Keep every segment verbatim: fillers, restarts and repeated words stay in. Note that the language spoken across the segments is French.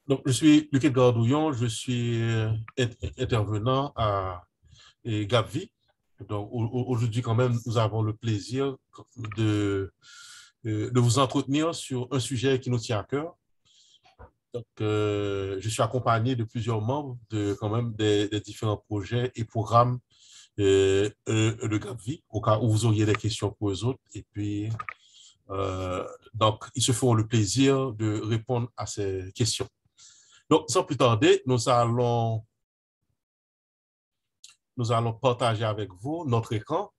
Donc, je suis Luc Gardouillon, je suis euh, intervenant à Gapvi. Donc, aujourd'hui, quand même, nous avons le plaisir de, euh, de vous entretenir sur un sujet qui nous tient à cœur. Donc, euh, je suis accompagné de plusieurs membres de quand même des, des différents projets et programmes euh, euh, de Gapvi, au cas où vous auriez des questions pour eux autres. Et puis, euh, donc, ils se feront le plaisir de répondre à ces questions. Donc, sans plus tarder, nous allons, nous allons partager avec vous notre écran.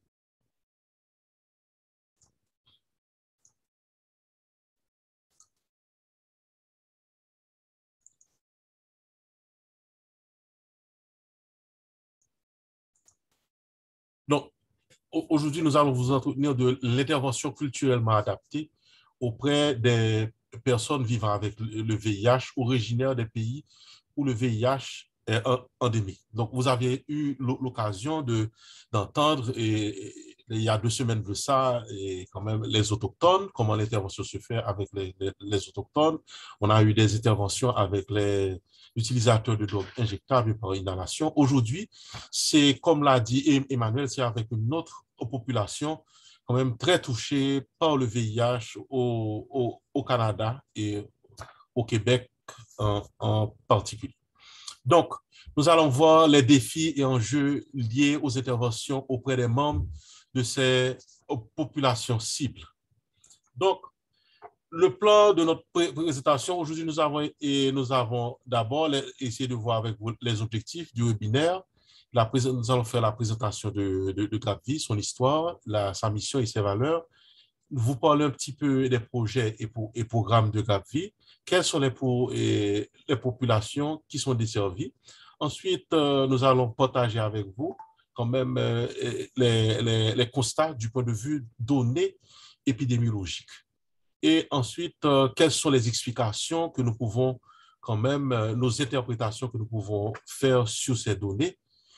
Donc, aujourd'hui, nous allons vous entretenir de l'intervention culturellement adaptée auprès des personnes vivant avec le V I H originaires des pays où le V I H est endémique. Donc, vous avez eu l'occasion de, d'entendre, et, et, il y a deux semaines de ça, et quand même les autochtones, comment l'intervention se fait avec les, les, les autochtones. On a eu des interventions avec les utilisateurs de drogues injectables par inhalation. Aujourd'hui, c'est comme l'a dit Emmanuel, c'est avec une autre population quand même très touchée par le V I H au, au, au Canada et au Québec en, en particulier. Donc, nous allons voir les défis et enjeux liés aux interventions auprès des membres de ces populations cibles. Donc, le plan de notre présentation, aujourd'hui, nous avons, et nous avons d'abord essayé de voir avec vous les objectifs du webinaire. La, nous allons faire la présentation de, de, de Gapvi, son histoire, la, sa mission et ses valeurs. Vous parler un petit peu des projets et, pour, et programmes de Gapvi. Quelles sont les, pour, et, les populations qui sont desservies? Ensuite, euh, nous allons partager avec vous quand même euh, les, les, les constats du point de vue données épidémiologiques. Et ensuite, euh, quelles sont les explications que nous pouvons quand même, euh, nos interprétations que nous pouvons faire sur ces données.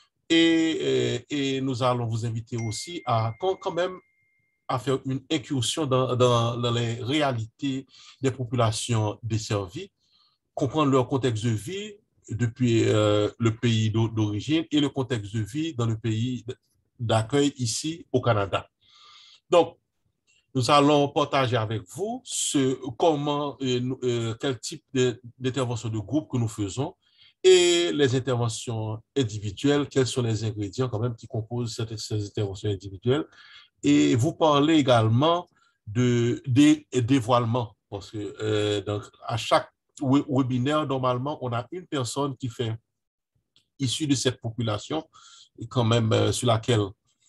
Et, et, et nous allons vous inviter aussi à quand, quand même à faire une incursion dans, dans, dans les réalités des populations desservies, comprendre leur contexte de vie depuis euh, le pays d'origine et le contexte de vie dans le pays d'accueil ici au Canada. Donc, nous allons partager avec vous ce, comment, euh, euh, quel type d'intervention de, de groupe que nous faisons et les interventions individuelles, quels sont les ingrédients quand même qui composent cette, ces interventions individuelles. Et vous parlez également de, de dévoilement, parce que euh, donc, à chaque webinaire, normalement, on a une personne qui fait issue de cette population, quand même euh, sur laquelle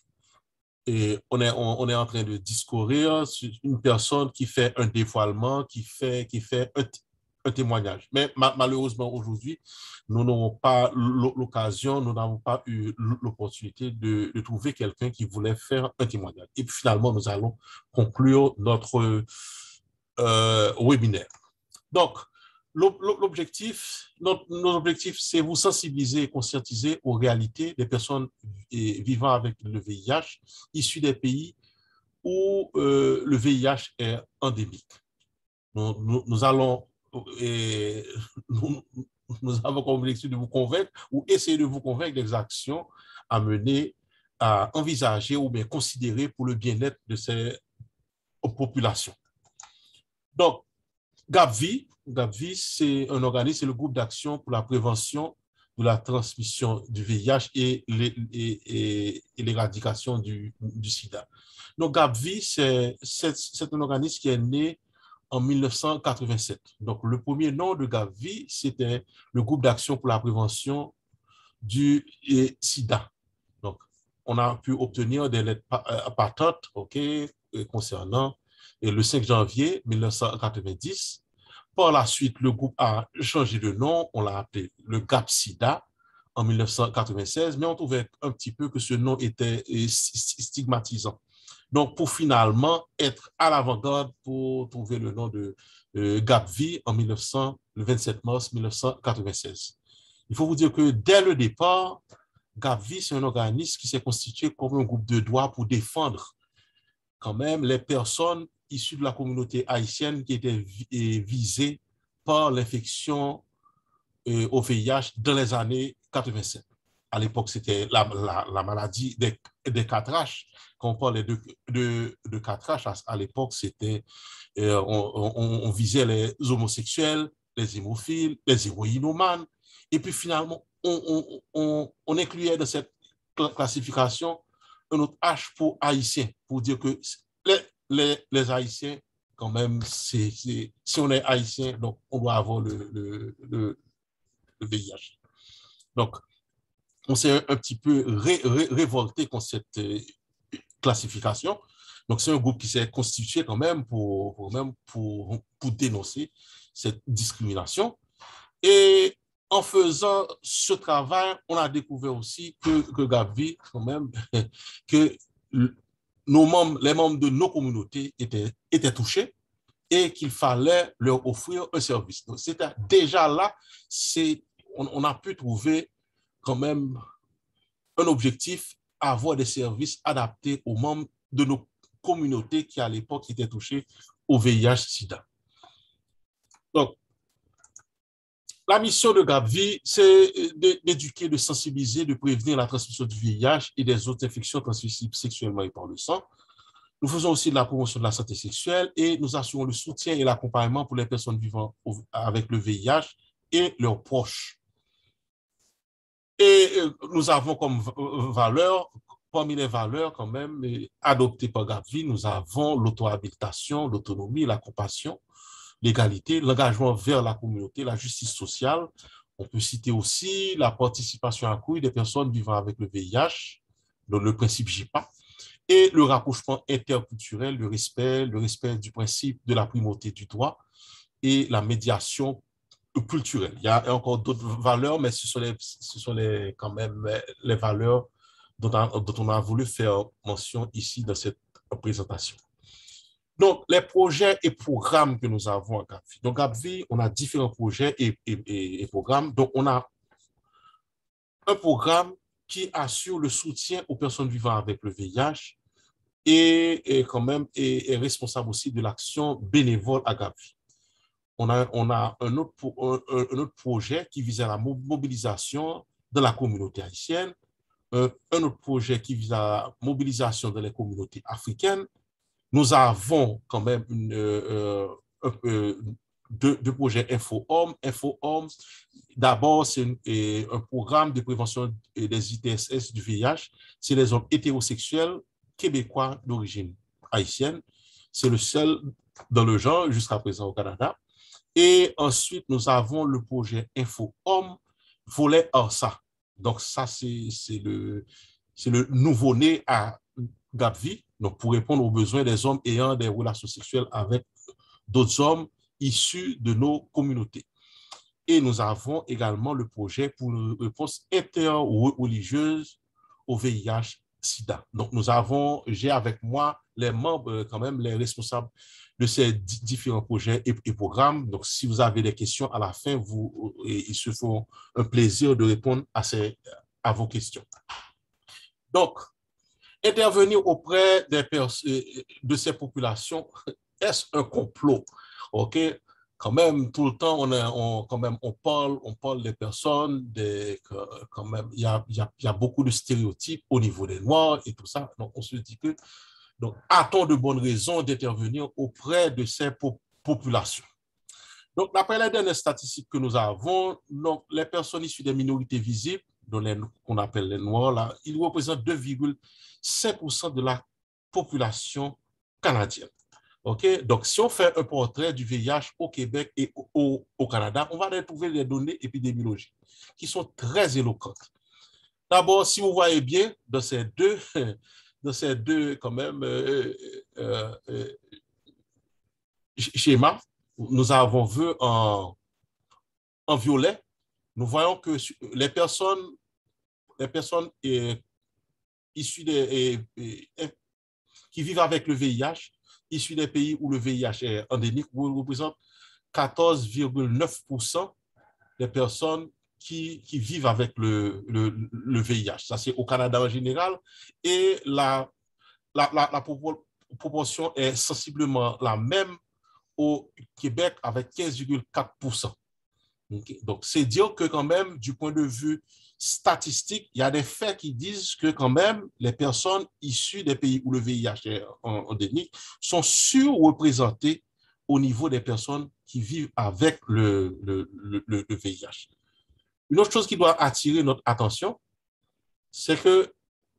et on est, on, on est en train de discourir sur une personne qui fait un dévoilement, qui fait, qui fait un, un témoignage. Mais ma, malheureusement, aujourd'hui, nous n'avons pas l'occasion, nous n'avons pas eu l'opportunité de, de trouver quelqu'un qui voulait faire un témoignage. Et puis finalement, nous allons conclure notre euh, webinaire. Donc, l'objectif, nos objectifs, c'est vous sensibiliser et conscientiser aux réalités des personnes vivant avec le V I H issus des pays où euh, le V I H est endémique. Nous, nous, nous allons, et, nous, nous avons comme objectif de vous convaincre ou essayer de vous convaincre des actions à mener, à envisager ou bien considérer pour le bien-être de ces populations. Donc, Gapvi, Gapvi, c'est un organisme, c'est le groupe d'action pour la prévention de la transmission du V I H et l'éradication du, du sida. Donc, Gapvi, c'est un organisme qui est né en mille neuf cent quatre-vingt-sept. Donc, le premier nom de Gapvi, c'était le groupe d'action pour la prévention du sida. Donc, on a pu obtenir des lettres patentes, OK, concernant et le cinq janvier mille neuf cent quatre-vingt-dix. Par la suite, le groupe a changé de nom, on l'a appelé le GAP-SIDA en mille neuf cent quatre-vingt-seize, mais on trouvait un petit peu que ce nom était stigmatisant. Donc, pour finalement être à l'avant-garde pour trouver le nom de euh, Gapvi en mille neuf cents, le vingt-sept mars mille neuf cent quatre-vingt-seize. Il faut vous dire que dès le départ, Gapvi, c'est un organisme qui s'est constitué comme un groupe de droit pour défendre quand même les personnes issues de la communauté haïtienne qui étaient visées par l'infection euh, au V I H dans les années quatre-vingt-sept. À l'époque, c'était la, la, la, maladie des, des catraches. Quand on parlait de, de, de catraches, à, à l'époque, c'était, euh, on, on, on visait les homosexuels, les hémophiles, les héroïnomanes. Et puis finalement, on, on, on, on incluait dans cette classification un autre H pour haïtien, pour dire que les, les, les Haïtiens, quand même, c'est, c'est, si on est haïtien, donc on doit avoir le, le, le, le V I H. Donc, on s'est un, un petit peu ré, ré, révolté contre cette euh, classification. Donc, c'est un groupe qui s'est constitué quand même pour, pour, même pour, pour dénoncer cette discrimination. Et en faisant ce travail, on a découvert aussi que, que Gavi, quand même, que nos membres, les membres de nos communautés étaient, étaient touchés et qu'il fallait leur offrir un service. Donc, c'était déjà là, c'est, on, on a pu trouver quand même un objectif, avoir des services adaptés aux membres de nos communautés qui, à l'époque, étaient touchés au V I H-Sida. Donc, la mission de Gavi, c'est d'éduquer, de sensibiliser, de prévenir la transmission du V I H et des autres infections transmissibles sexuellement et par le sang. Nous faisons aussi de la promotion de la santé sexuelle et nous assurons le soutien et l'accompagnement pour les personnes vivant avec le V I H et leurs proches. Et nous avons comme valeur, parmi les valeurs quand même adoptées par Gavi, nous avons l'auto-habilitation, l'autonomie, la compassion, l'égalité, l'engagement vers la communauté, la justice sociale. On peut citer aussi la participation accrue des personnes vivant avec le V I H, dans le principe J P A, et le rapprochement interculturel, le respect, le respect du principe de la primauté du droit et la médiation culturelle. Il y a encore d'autres valeurs, mais ce sont, les, ce sont les, quand même les valeurs dont on, dont on a voulu faire mention ici dans cette présentation. Donc, les projets et programmes que nous avons à Gavi. Donc, Gavi, on a différents projets et, et, et, et programmes. Donc, on a un programme qui assure le soutien aux personnes vivant avec le V I H et, et quand même est, est responsable aussi de l'action bénévole à Gavi. On a, on a un, autre, un, un autre projet qui vise à la mobilisation de la communauté haïtienne, un, un autre projet qui vise à la mobilisation de les communautés africaines. Nous avons quand même une, euh, un, euh, deux, deux projets InfoHomme. InfoHomme, d'abord, c'est un programme de prévention des I T S S du V I H. C'est les hommes hétérosexuels québécois d'origine haïtienne. C'est le seul dans le genre jusqu'à présent au Canada. Et ensuite, nous avons le projet InfoHomme, volet Arsa. Donc, ça, c'est le, le nouveau-né à Gavi, donc pour répondre aux besoins des hommes ayant des relations sexuelles avec d'autres hommes issus de nos communautés. Et nous avons également le projet pour une réponse interreligieuse au V I H-Sida. Donc, nous avons, j'ai avec moi les membres, quand même, les responsables de ces différents projets et, et programmes. Donc, si vous avez des questions à la fin, vous, ils se font un plaisir de répondre à, ces, à vos questions. Donc, intervenir auprès des de ces populations, est-ce un complot? OK? Quand même, tout le temps, on, est, on, quand même, on, parle, on parle des personnes, des, quand même, il y a, y, a, y a beaucoup de stéréotypes au niveau des Noirs et tout ça. Donc, on se dit que, donc, a-t-on de bonnes raisons d'intervenir auprès de ces po populations? Donc, d'après les dernières statistiques que nous avons, donc, les personnes issues des minorités visibles, qu'on appelle les Noirs, là, ils représentent deux virgule cinq pour cent de la population canadienne. Okay? Donc, si on fait un portrait du V I H au Québec et au, au, au Canada, on va retrouver les données épidémiologiques qui sont très éloquentes. D'abord, si vous voyez bien, dans ces deux, dans ces deux quand même, euh, euh, euh, schémas, nous avons vu en, en violet, nous voyons que les personnes, les personnes euh, issues des, euh, euh, qui vivent avec le V I H, issus des pays où le V I H est endémique, représentent quatorze virgule neuf pour cent des personnes qui, qui vivent avec le, le, le V I H. Ça, c'est au Canada en général. Et la, la, la, la proportion est sensiblement la même au Québec avec quinze virgule quatre pour cent. Okay? Donc, c'est dire que quand même, du point de vue statistique, il y a des faits qui disent que quand même, les personnes issues des pays où le V I H est endémique sont surreprésentées au niveau des personnes qui vivent avec le, le, le, le V I H. Une autre chose qui doit attirer notre attention, c'est que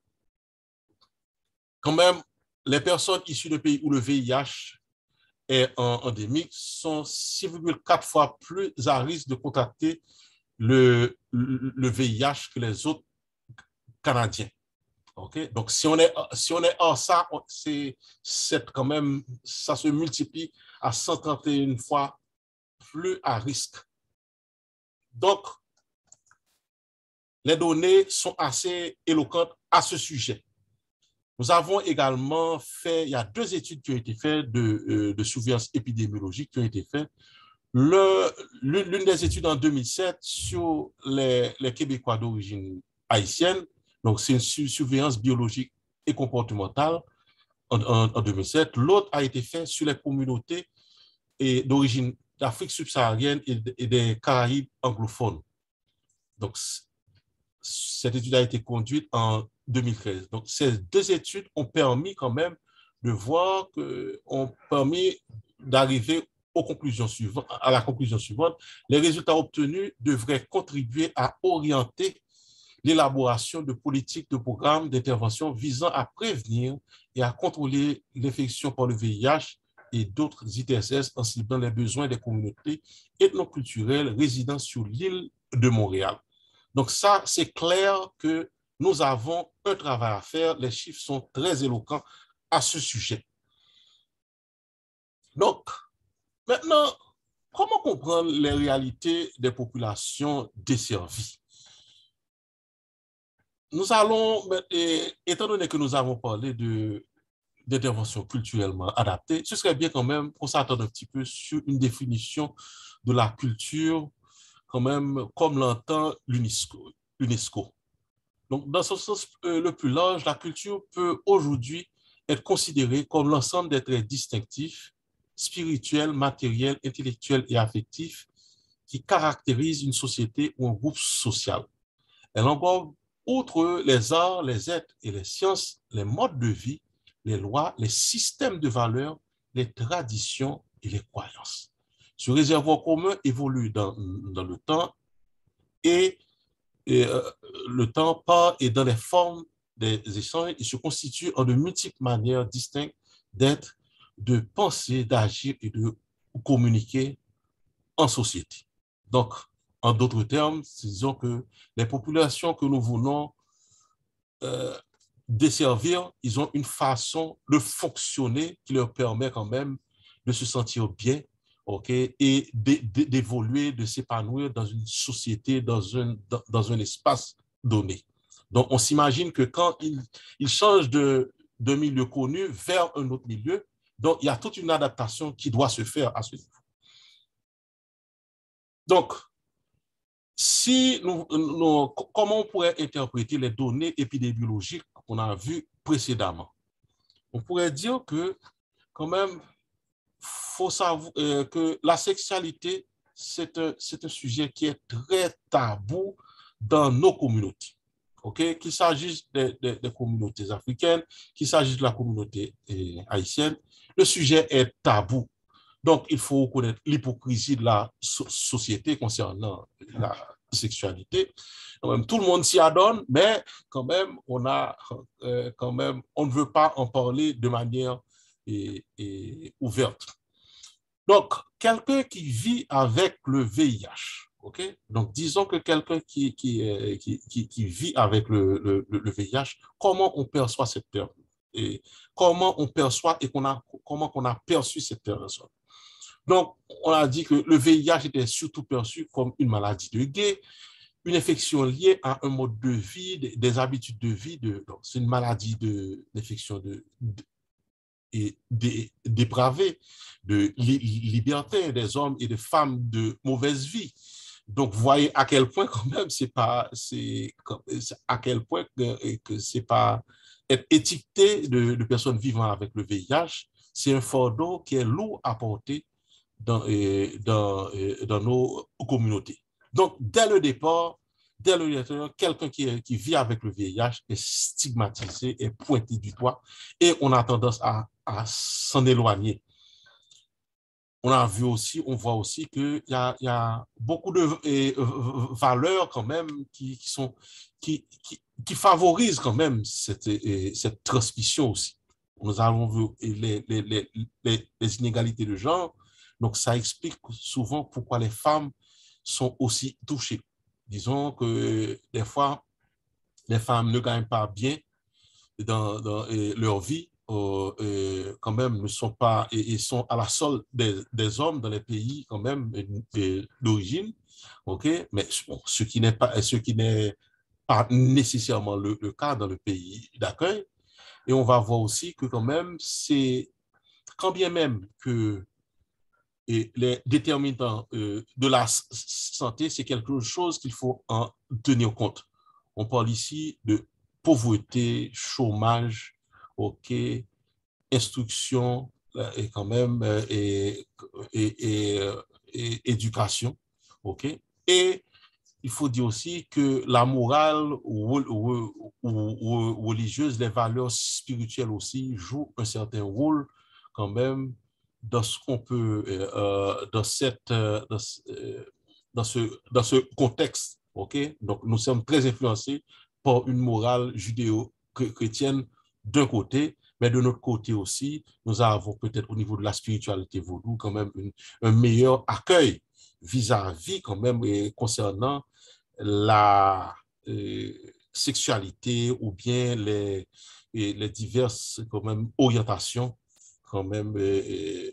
quand même, les personnes issues de pays où le V I H est endémique sont six virgule quatre fois plus à risque de contracter le, le, le V I H que les autres Canadiens. Okay? Donc, si on est, si on est hors ça, c'est, c'est quand même, ça se multiplie à cent trente et une fois plus à risque. Donc, les données sont assez éloquentes à ce sujet. Nous avons également fait, il y a deux études qui ont été faites de, euh, de surveillance épidémiologique qui ont été faites. Le, l'une des études en deux mille sept sur les, les Québécois d'origine haïtienne, donc c'est une surveillance biologique et comportementale en, en, en deux mille sept. L'autre a été faite sur les communautés d'origine d'Afrique subsaharienne et, et des Caraïbes anglophones. Donc, cette étude a été conduite en deux mille treize. Donc, ces deux études ont permis quand même de voir que, ont permis d'arriver aux conclusions suivantes, à la conclusion suivante. Les résultats obtenus devraient contribuer à orienter l'élaboration de politiques de programmes d'intervention visant à prévenir et à contrôler l'infection par le V I H et d'autres I T S S en ciblant les besoins des communautés ethnoculturelles résidant sur l'île de Montréal. Donc ça, c'est clair que nous avons un travail à faire. Les chiffres sont très éloquents à ce sujet. Donc, maintenant, comment comprendre les réalités des populations desservies? Nous allons, étant donné que nous avons parlé de, d'intervention culturellement adaptée, ce serait bien quand même qu'on s'attarde un petit peu sur une définition de la culture, quand même, comme l'entend l'UNESCO. l'UNESCO. Donc, dans ce sens euh, le plus large, la culture peut aujourd'hui être considérée comme l'ensemble des traits distinctifs, spirituels, matériels, intellectuels et affectifs qui caractérisent une société ou un groupe social. Elle englobe, outre les arts, les êtres et les sciences, les modes de vie, les lois, les systèmes de valeurs, les traditions et les croyances. Ce réservoir commun évolue dans, dans le temps et Et euh, le temps part et dans les formes des échanges, il se constitue en de multiples manières distinctes d'être, de penser, d'agir et de communiquer en société. Donc, en d'autres termes, disons que les populations que nous voulons euh, desservir, ils ont une façon de fonctionner qui leur permet quand même de se sentir bien, ok, et d'évoluer, de s'épanouir dans une société, dans un, dans, dans un espace donné. Donc, on s'imagine que quand ils, ils changent de, de milieu connu vers un autre milieu, donc il y a toute une adaptation qui doit se faire à ce niveau. Donc, si nous, nous, comment on pourrait interpréter les données épidémiologiques qu'on a vues précédemment? On pourrait dire que, quand même, faut savoir euh, que la sexualité, c'est un, c'est un sujet qui est très tabou dans nos communautés. Okay? Qu'il s'agisse des, des, des communautés africaines, qu'il s'agisse de la communauté eh, haïtienne, le sujet est tabou. Donc, il faut reconnaître l'hypocrisie de la so société concernant la sexualité. Même, tout le monde s'y adonne, mais quand même, on a, euh, quand même, on ne veut pas en parler de manière et, et ouverte. Donc, quelqu'un qui vit avec le V I H, ok? Donc, disons que quelqu'un qui, qui, qui, qui, qui vit avec le, le, le V I H, comment on perçoit cette personne? Et comment on perçoit et qu'on a, comment on a perçu cette personne? Donc, on a dit que le V I H était surtout perçu comme une maladie de gay, une infection liée à un mode de vie, des habitudes de vie. De, donc, c'est une maladie de, d'infection de, de, et de, dépravée, de li, libertin, des hommes et des femmes de mauvaise vie. Donc, vous voyez à quel point, quand même, c'est pas, c'est, à quel point que, que c'est pas être étiqueté de, de personnes vivant avec le V I H, c'est un fardeau qui est lourd à porter dans, dans, dans nos communautés. Donc, dès le départ, dès le départ, quelqu'un qui, qui vit avec le V I H est stigmatisé, est pointé du doigt, et on a tendance à, à s'en éloigner. On a vu aussi, on voit aussi qu'il y a, il y a beaucoup de et, euh, valeurs quand même qui, qui, sont, qui, qui, qui favorisent quand même cette, et, cette transmission aussi. Nous avons vu les, les, les, les, les inégalités de genre, donc ça explique souvent pourquoi les femmes sont aussi touchées. Disons que des fois, les femmes ne gagnent pas bien dans, dans leur vie, euh, euh, quand même ne sont pas et, et sont à la solde des, des hommes dans les pays quand même d'origine, ok, mais bon, ce qui n'est pas ce qui n'est pas nécessairement le, le cas dans le pays d'accueil. Et on va voir aussi que quand même c'est quand bien même que et les déterminants euh, de la santé, c'est quelque chose qu'il faut en tenir compte. On parle ici de pauvreté, chômage, ok, instruction euh, et quand même euh, et, et, et, et, éducation, ok. Et il faut dire aussi que la morale ou, ou, ou, ou religieuse, les valeurs spirituelles aussi jouent un certain rôle quand même dans ce qu'on peut, euh, dans, cette, euh, dans, euh, dans, ce, dans ce contexte. Okay? Donc, nous sommes très influencés par une morale judéo-chrétienne d'un côté, mais de notre côté aussi, nous avons peut-être au niveau de la spiritualité vaudou quand même une, un meilleur accueil vis-à-vis quand même et concernant la euh, sexualité ou bien les, les diverses quand même orientations quand même euh,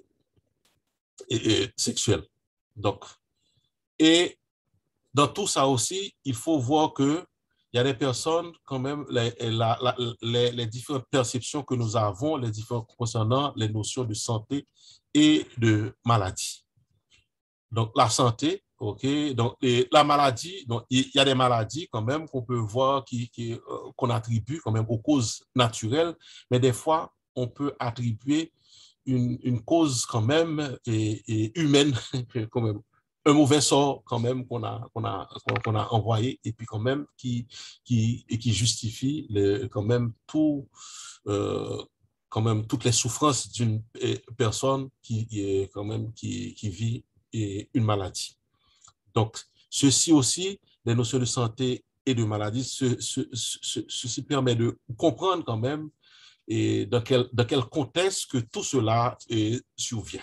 euh, sexuelles. Donc, et dans tout ça aussi, il faut voir que il y a des personnes, quand même, les, la, la, les, les différentes perceptions que nous avons, les différentes concernant les notions de santé et de maladie. Donc, la santé, OK, donc et la maladie, donc il y a des maladies quand même qu'on peut voir qui, qui, euh, qu'on attribue quand même aux causes naturelles, mais des fois, on peut attribuer une, une cause quand même et, et humaine, quand même, un mauvais sort quand même qu'on a, qu'on a, qu'on a envoyé et puis quand même qui, qui, et qui justifie le, quand même tout, euh, quand même toutes les souffrances d'une personne qui, quand même, qui, qui vit une maladie. Donc, ceci aussi, les notions de santé et de maladie, ce, ce, ce, ceci permet de comprendre quand même et dans quel, dans quel contexte que tout cela est, survient.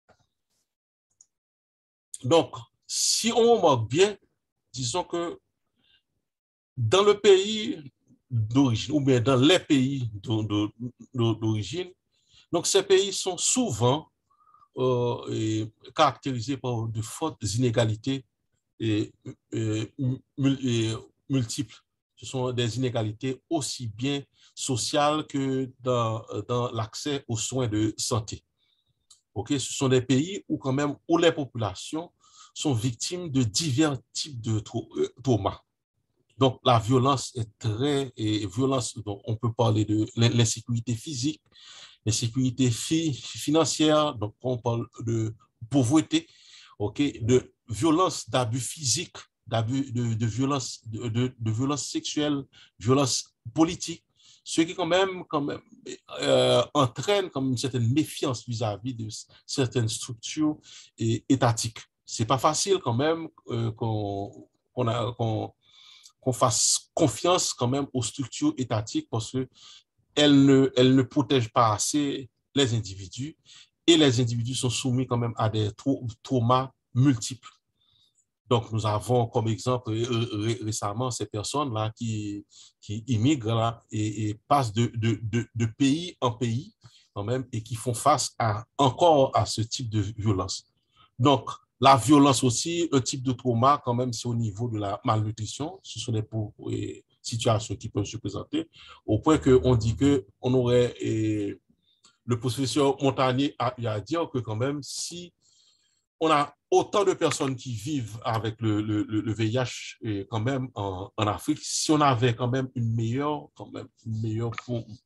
Donc, si on remarque bien, disons que dans le pays d'origine, ou bien dans les pays d'origine, donc ces pays sont souvent euh, et caractérisés par de fortes inégalités et, et, et multiples. Ce sont des inégalités aussi bien sociales que dans, dans l'accès aux soins de santé. Okay? Ce sont des pays où, quand même, où les populations sont victimes de divers types de traumas. Donc, la violence est très... Et violence, donc on peut parler de l'insécurité physique, l'insécurité fi financière, donc on parle de pauvreté, okay, de violence, d'abus physiques, d'abus de, de violence, de, de, de violence sexuelle, violence politique, ce qui quand même, quand même euh, entraîne comme une certaine méfiance vis-à-vis de certaines structures et, étatiques. C'est pas facile quand même euh, qu'on qu'on a qu'on qu'on fasse confiance quand même aux structures étatiques parce que elle ne, elle ne protège pas assez les individus et les individus sont soumis quand même à des trau traumas multiples. Donc, nous avons comme exemple ré récemment ces personnes-là qui, qui immigrent là, et, et passent de, de, de, de pays en pays quand même et qui font face à, encore à ce type de violence. Donc, la violence aussi, un type de trauma quand même, c'est au niveau de la malnutrition. Ce sont des situations qui peuvent se présenter, au point qu'on dit qu'on aurait, et le professeur Montagnier a eu à dire que quand même, si on a autant de personnes qui vivent avec le, le, le V I H et quand même en, en Afrique, si on avait quand même une meilleure, quand même, une meilleure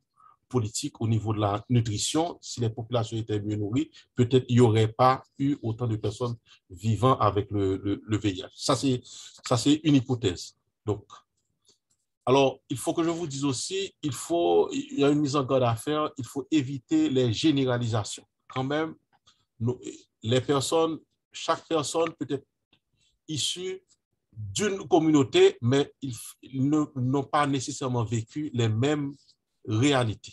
politique au niveau de la nutrition. Si les populations étaient mieux nourries, peut-être il n'y aurait pas eu autant de personnes vivant avec le, le, le V I H. Ça, c'est, ça, c'est une hypothèse. Donc, alors, il faut que je vous dise aussi, il faut, il y a une mise en garde à faire, il faut éviter les généralisations. Quand même, nous, les personnes, chaque personne peut être issue d'une communauté, mais ils, ils n'ont pas nécessairement vécu les mêmes réalités.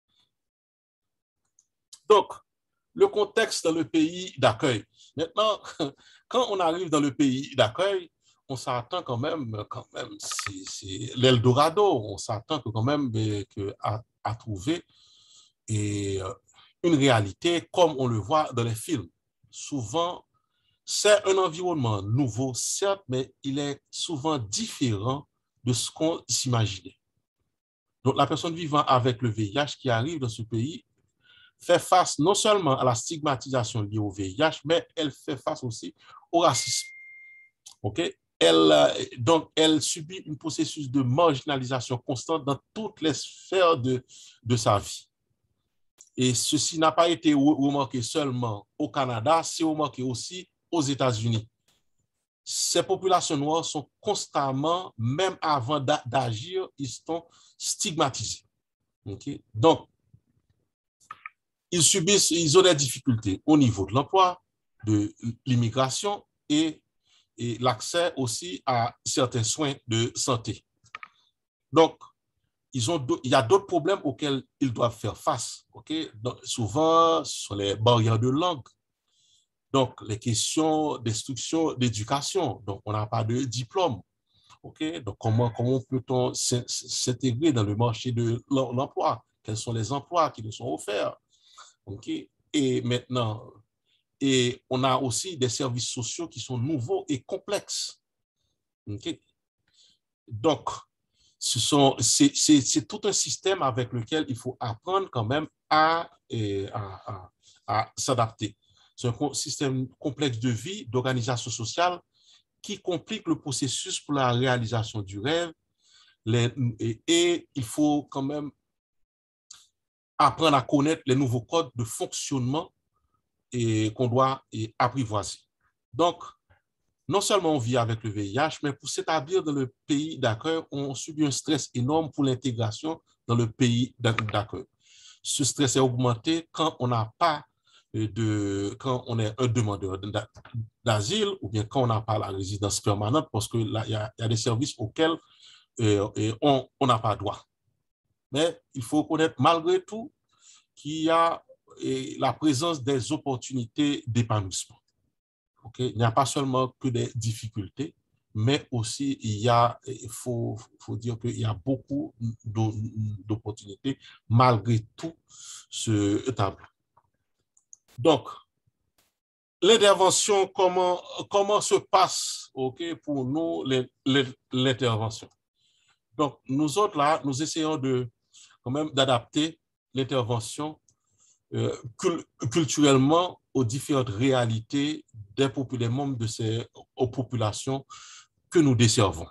Donc, le contexte dans le pays d'accueil. Maintenant, quand on arrive dans le pays d'accueil, on s'attend quand même, quand même, c'est l'Eldorado, on s'attend quand même que à, à trouver et, une réalité comme on le voit dans les films. Souvent, c'est un environnement nouveau, certes, mais il est souvent différent de ce qu'on s'imaginait. Donc, la personne vivant avec le V I H qui arrive dans ce pays fait face non seulement à la stigmatisation liée au V I H, mais elle fait face aussi au racisme. Okay? Elle, donc, elle subit un processus de marginalisation constante dans toutes les sphères de, de sa vie. Et ceci n'a pas été remarqué seulement au Canada, c'est remarqué aussi aux États-Unis. Ces populations noires sont constamment, même avant d'agir, ils sont stigmatisés. Okay? Donc, ils subissent, ils ont des difficultés au niveau de l'emploi, de l'immigration et, et l'accès aussi à certains soins de santé. Donc, ils ont, il y a d'autres problèmes auxquels ils doivent faire face. Okay? Donc, souvent, ce sont les barrières de langue. Donc, les questions d'instruction, d'éducation. Donc, on n'a pas de diplôme. Okay? Donc, comment, comment peut-on s'intégrer dans le marché de l'emploi? Quels sont les emplois qui nous sont offerts? Okay? Et maintenant, et on a aussi des services sociaux qui sont nouveaux et complexes. Okay? Donc, ce sont, c'est, c'est, c'est tout un système avec lequel il faut apprendre quand même à, à, à, à s'adapter. C'est un système complexe de vie, d'organisation sociale qui complique le processus pour la réalisation du rêve. Les, et, et il faut quand même apprendre à connaître les nouveaux codes de fonctionnement et qu'on doit et apprivoiser. Donc, non seulement on vit avec le V I H, mais pour s'établir dans le pays d'accueil, on subit un stress énorme pour l'intégration dans le pays d'accueil. Ce stress est augmenté quand on n'a pas de, quand on est un demandeur d'asile ou bien quand on n'a pas la résidence permanente, parce que là, il y a, il y a des services auxquels euh, on n'a pas droit. Mais il faut connaître malgré tout qu'il y a et la présence des opportunités d'épanouissement. Okay? Il n'y a pas seulement que des difficultés, mais aussi il y a, il faut, faut dire qu'il y a beaucoup d'opportunités malgré tout ce tableau. Donc, l'intervention, comment, comment se passe okay, pour nous l'intervention? Donc, nous autres là, nous essayons de quand même d'adapter l'intervention euh, culturellement aux différentes réalités des, des membres de ces aux populations que nous desservons.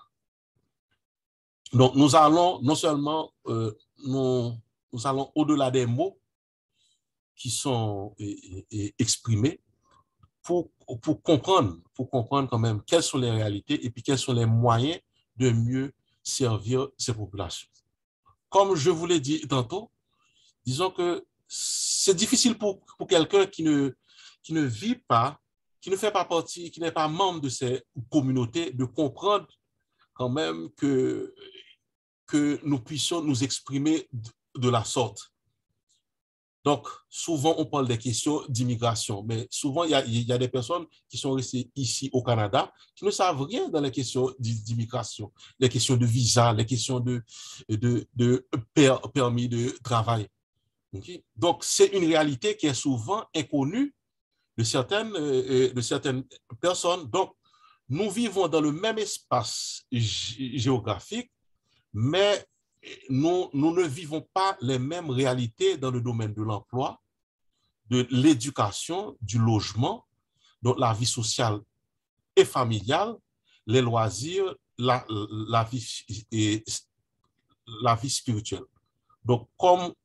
Donc, nous allons non seulement euh, nous, nous allons au-delà des mots qui sont et, et exprimés pour, pour comprendre, pour comprendre quand même quelles sont les réalités et puis quels sont les moyens de mieux servir ces populations. Comme je vous l'ai dit tantôt, disons que c'est difficile pour, pour quelqu'un qui ne, qui ne vit pas, qui ne fait pas partie, qui n'est pas membre de ces communautés, de comprendre quand même que, que nous puissions nous exprimer de, de la sorte. Donc, souvent, on parle des questions d'immigration, mais souvent, il y a, il y a des personnes qui sont restées ici au Canada qui ne savent rien dans les questions d'immigration, les questions de visa, les questions de, de, de permis de travail. Okay? Donc, c'est une réalité qui est souvent inconnue de certaines, euh, de certaines personnes. Donc, nous vivons dans le même espace géographique, mais nous, nous ne vivons pas les mêmes réalités dans le domaine de l'emploi, de l'éducation, du logement, donc la vie sociale et familiale, les loisirs, la, la, vie, et, la vie spirituelle. Donc, comme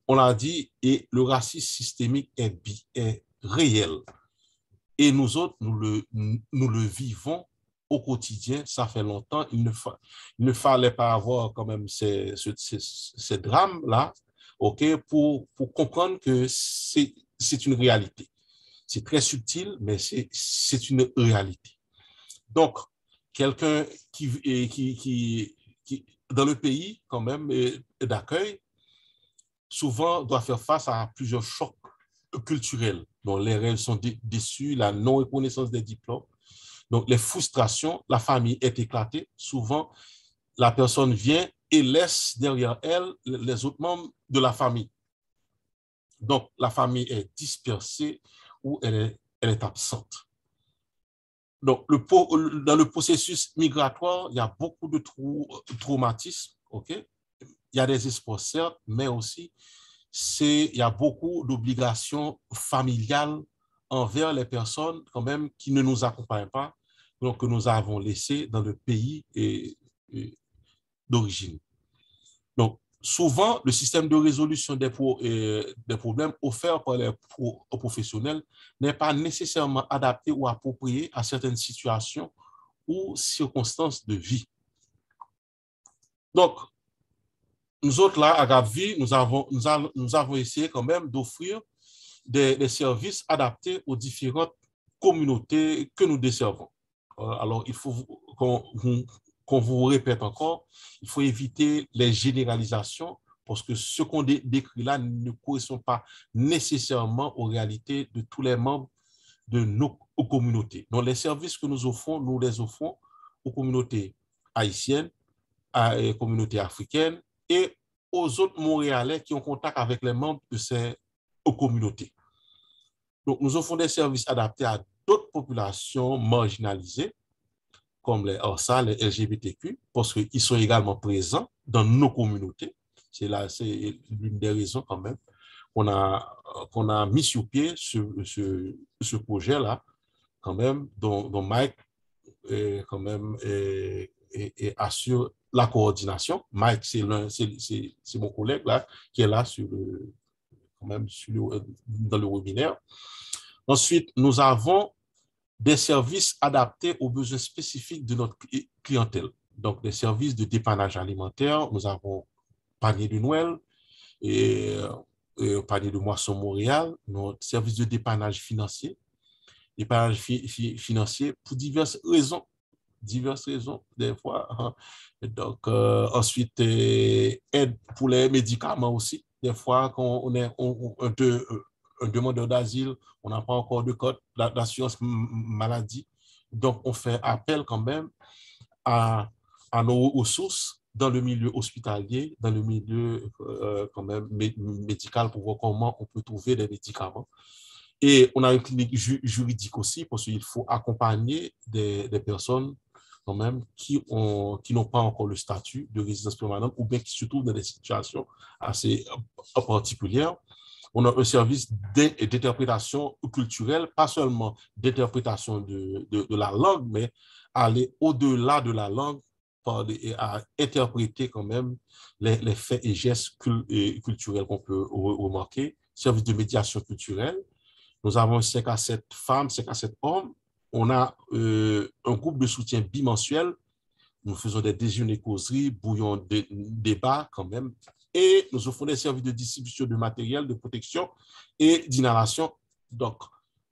on l'a dit, et le racisme systémique est, est réel. Et nous autres, nous le, nous le vivons au quotidien, ça fait longtemps. Il ne, fa, il ne fallait pas avoir quand même ces, ces, ces, ces drames-là, okay, pour, pour comprendre que c'est une réalité. C'est très subtil, mais c'est une réalité. Donc, quelqu'un qui, qui, qui, qui, dans le pays, quand même, d'accueil, souvent doit faire face à plusieurs chocs culturels, dont les règles sont déçues, la non-reconnaissance des diplômes. Donc, les frustrations, la famille est éclatée. Souvent, la personne vient et laisse derrière elle les autres membres de la famille. Donc, la famille est dispersée ou elle est, elle est absente. Donc, le, dans le processus migratoire, il y a beaucoup de trau traumatismes, ok? Il y a des espoirs, certes, mais aussi, il y a beaucoup d'obligations familiales envers les personnes quand même qui ne nous accompagnent pas, donc que nous avons laissées dans le pays d'origine. Donc, souvent, le système de résolution des, pro, euh, des problèmes offert par les pro, professionnels n'est pas nécessairement adapté ou approprié à certaines situations ou circonstances de vie. Donc, nous autres, là, à Gavi, nous avons, nous, avons, nous avons essayé quand même d'offrir des, des services adaptés aux différentes communautés que nous desservons. Alors, il faut qu'on qu'on vous répète encore, il faut éviter les généralisations parce que ce qu'on dé décrit là ne correspond pas nécessairement aux réalités de tous les membres de nos communautés. Donc, les services que nous offrons, nous les offrons aux communautés haïtiennes, à aux communautés africaines et aux autres Montréalais qui ont contact avec les membres de ces communautés. Donc, nous offrons des services adaptés à d'autres populations marginalisées, comme les Orsa, les L G B T Q, parce qu'ils sont également présents dans nos communautés. C'est là, c'est l'une des raisons quand même qu'on a, qu'on a mis sur pied ce, ce, ce projet-là, quand même, dont, dont Mike est, quand même, est, est, est assure la coordination. Mike, c'est mon collègue là, qui est là sur le, quand même, sur le, dans le webinaire. Ensuite, nous avons des services adaptés aux besoins spécifiques de notre clientèle. Donc, des services de dépannage alimentaire. Nous avons panier de Noël et, et panier de moisson Montréal, notre service de dépannage financier. Dépannage fi fi financier pour diverses raisons. Diverses raisons, des fois. Donc, euh, ensuite, euh, aide pour les médicaments aussi. Des fois, quand on est on, on, un peu... un demandeur d'asile, on n'a pas encore de code d'assurance maladie. Donc, on fait appel quand même à, à nos ressources dans le milieu hospitalier, dans le milieu euh, quand même médical pour voir comment on peut trouver des médicaments. Et on a une clinique ju juridique aussi parce qu'il faut accompagner des, des personnes quand même qui ont, qui n'ont pas encore le statut de résidence permanente ou bien qui se trouvent dans des situations assez particulières. On a un service d'interprétation culturelle, pas seulement d'interprétation de, de, de la langue, mais aller au-delà de la langue par les, à interpréter quand même les, les faits et gestes cul, et culturels qu'on peut remarquer. Service de médiation culturelle. Nous avons cinq à sept femmes, cinq à sept hommes. On a euh, un groupe de soutien bimensuel. Nous faisons des déjeuners causeries, bouillons de débats quand même. Et nous offrons des services de distribution de matériel, de protection et d'inhalation. Donc,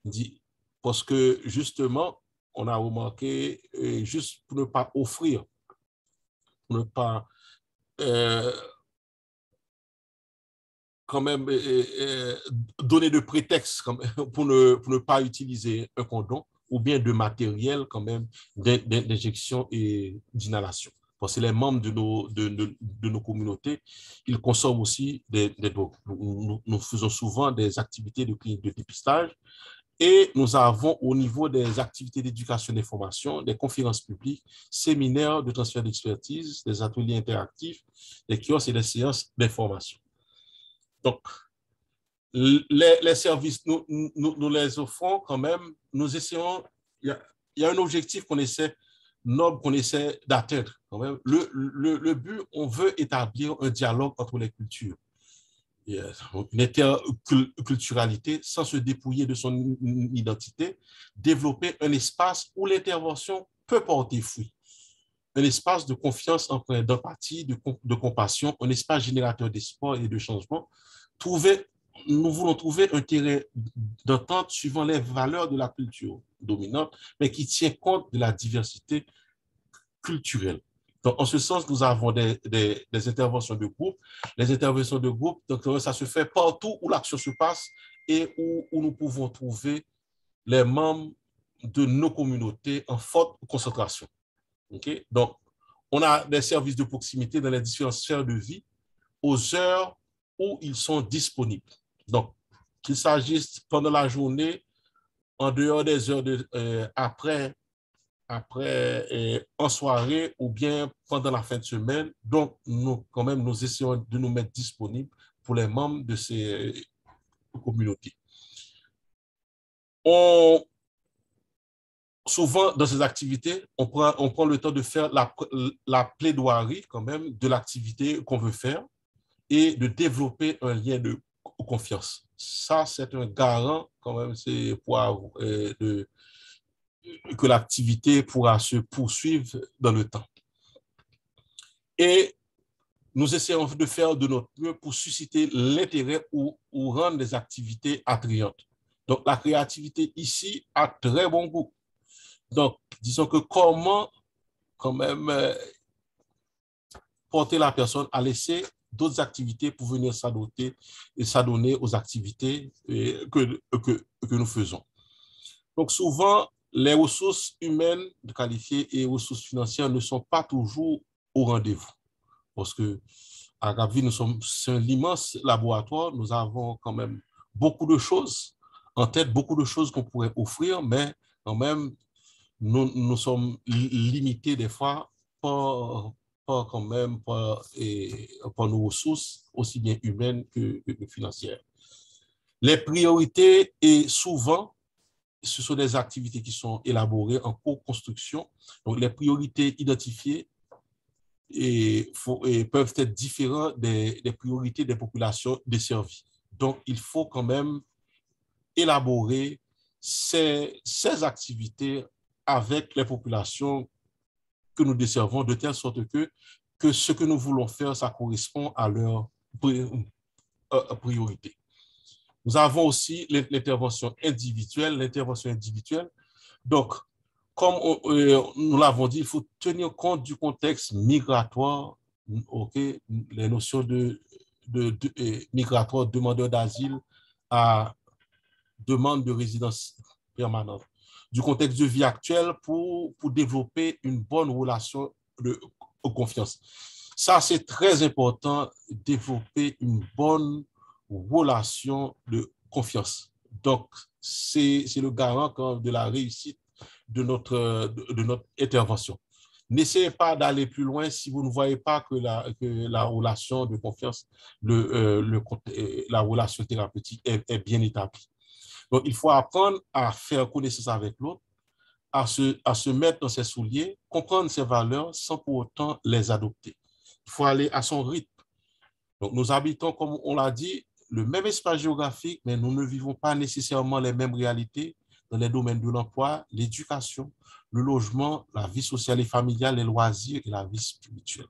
parce que justement, on a remarqué, juste pour ne pas offrir, pour ne pas euh, quand même euh, euh, donner de prétexte quand même, pour, ne, pour ne pas utiliser un condom ou bien de matériel quand même d'injection et d'inhalation. Parce que les membres de nos, de, de, de nos communautés, ils consomment aussi des, des drogues. Nous, nous faisons souvent des activités de clinique de dépistage et nous avons au niveau des activités d'éducation et de formation, des conférences publiques, séminaires de transfert d'expertise, des ateliers interactifs, des kiosques et des séances d'information. Donc, les, les services, nous, nous, nous les offrons quand même, nous essayons, il y a, il y a un objectif qu'on essaie noble qu'on essaie d'atteindre. Le, le, le but, on veut établir un dialogue entre les cultures. une interculturalité sans se dépouiller de son identité, développer un espace où l'intervention peut porter fruit. Un espace de confiance, empreint d'empathie, de, de compassion, un espace générateur d'espoir et de changement. Trouver, nous voulons trouver un terrain d'entente suivant les valeurs de la culture dominante, mais qui tient compte de la diversité culturelle. Donc, en ce sens, nous avons des, des, des interventions de groupe. Les interventions de groupe, donc, ça se fait partout où l'action se passe et où, où nous pouvons trouver les membres de nos communautés en forte concentration. Okay? Donc, on a des services de proximité dans les différentes sphères de vie aux heures où ils sont disponibles. Donc, qu'il s'agisse pendant la journée, en dehors des heures de, euh, après, après euh, en soirée ou bien pendant la fin de semaine. Donc, nous, quand même, nous essayons de nous mettre disponibles pour les membres de ces communautés. On, souvent, dans ces activités, on prend, on prend le temps de faire la, la plaidoirie quand même de l'activité qu'on veut faire et de développer un lien de confiance. Ça, c'est un garant quand même, c'est pour euh, de, que l'activité pourra se poursuivre dans le temps. Et nous essayons de faire de notre mieux pour susciter l'intérêt ou, ou rendre les activités attrayantes. Donc, la créativité ici a très bon goût. Donc, disons que comment quand même euh, porter la personne à laisser d'autres activités pour venir s'adonner et s'adonner aux activités euh, que, que, que nous faisons. Donc, souvent, les ressources humaines qualifiées et les ressources financières ne sont pas toujours au rendez-vous. Parce que à Gapville, nous sommes, c'est un immense laboratoire. Nous avons quand même beaucoup de choses en tête, beaucoup de choses qu'on pourrait offrir, mais quand même, nous, nous sommes limités des fois par, par quand même par, et, par nos ressources, aussi bien humaines que, que, que financières. Les priorités, et souvent, ce sont des activités qui sont élaborées en co-construction. Donc, les priorités identifiées et, faut, et peuvent être différentes des, des priorités des populations desservies. Donc, il faut quand même élaborer ces, ces activités avec les populations que nous desservons, de telle sorte que, que ce que nous voulons faire, ça correspond à leurs priorités. Nous avons aussi l'intervention individuelle, l'intervention individuelle. Donc, comme on, euh, nous l'avons dit, il faut tenir compte du contexte migratoire, okay, les notions de, de, de, de migratoire, demandeur d'asile à demande de résidence permanente, du contexte de vie actuel pour, pour développer une bonne relation de confiance. Ça, c'est très important, développer une bonne relation de confiance. Donc, c'est le garant de la réussite de notre, de, de notre intervention. N'essayez pas d'aller plus loin si vous ne voyez pas que la, que la relation de confiance, le, euh, le, la relation thérapeutique est, est bien établie. Donc, il faut apprendre à faire connaissance avec l'autre, à se, à se mettre dans ses souliers, comprendre ses valeurs sans pour autant les adopter. Il faut aller à son rythme. Donc, nous habitons, comme on l'a dit, le même espace géographique, mais nous ne vivons pas nécessairement les mêmes réalités dans les domaines de l'emploi, l'éducation, le logement, la vie sociale et familiale, les loisirs et la vie spirituelle.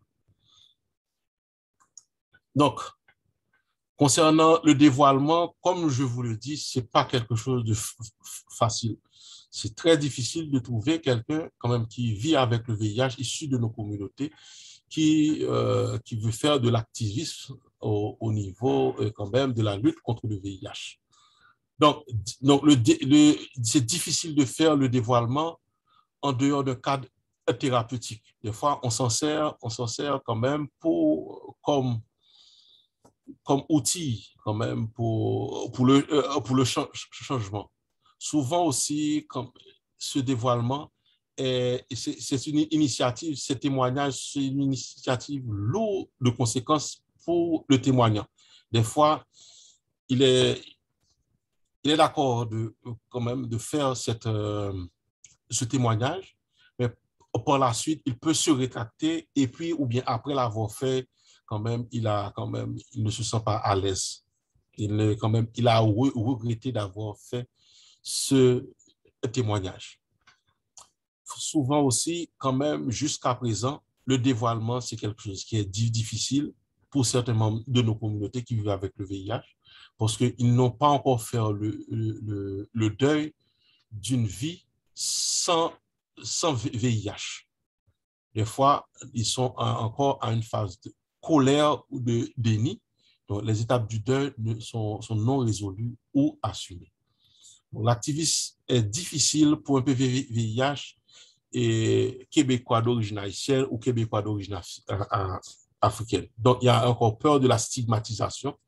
Donc, concernant le dévoilement, comme je vous le dis, ce n'est pas quelque chose de facile. C'est très difficile de trouver quelqu'un quand même qui vit avec le V I H issu de nos communautés, qui, euh, qui veut faire de l'activisme au, au niveau euh, quand même de la lutte contre le V I H. Donc, donc le, le, c'est difficile de faire le dévoilement en dehors d'un cadre thérapeutique. Des fois, on s'en sert, on s'en sert quand même pour, comme, comme outil quand même pour, pour, le, euh, pour le changement. Souvent aussi, comme ce dévoilement, c'est une initiative, ce témoignage, c'est une initiative lourde de conséquences pour le témoignant. Des fois, il est, il est d'accord de, quand même de faire cette, euh, ce témoignage, mais par la suite, il peut se rétracter et puis, ou bien après l'avoir fait, quand même, il, a, quand même, il ne se sent pas à l'aise Il, quand même, il a re regretté d'avoir fait ce témoignage. Souvent aussi, quand même, jusqu'à présent, le dévoilement, c'est quelque chose qui est difficile pour certains membres de nos communautés qui vivent avec le V I H, parce qu'ils n'ont pas encore fait le, le, le deuil d'une vie sans, sans V I H. Des fois, ils sont encore à une phase de colère ou de déni. Donc, les étapes du deuil sont, sont non résolues ou assumées. L'activisme est difficile pour un P V V I H et québécois d'origine haïtienne ou québécois d'origine africaine. Donc, il y a encore peur de la stigmatisation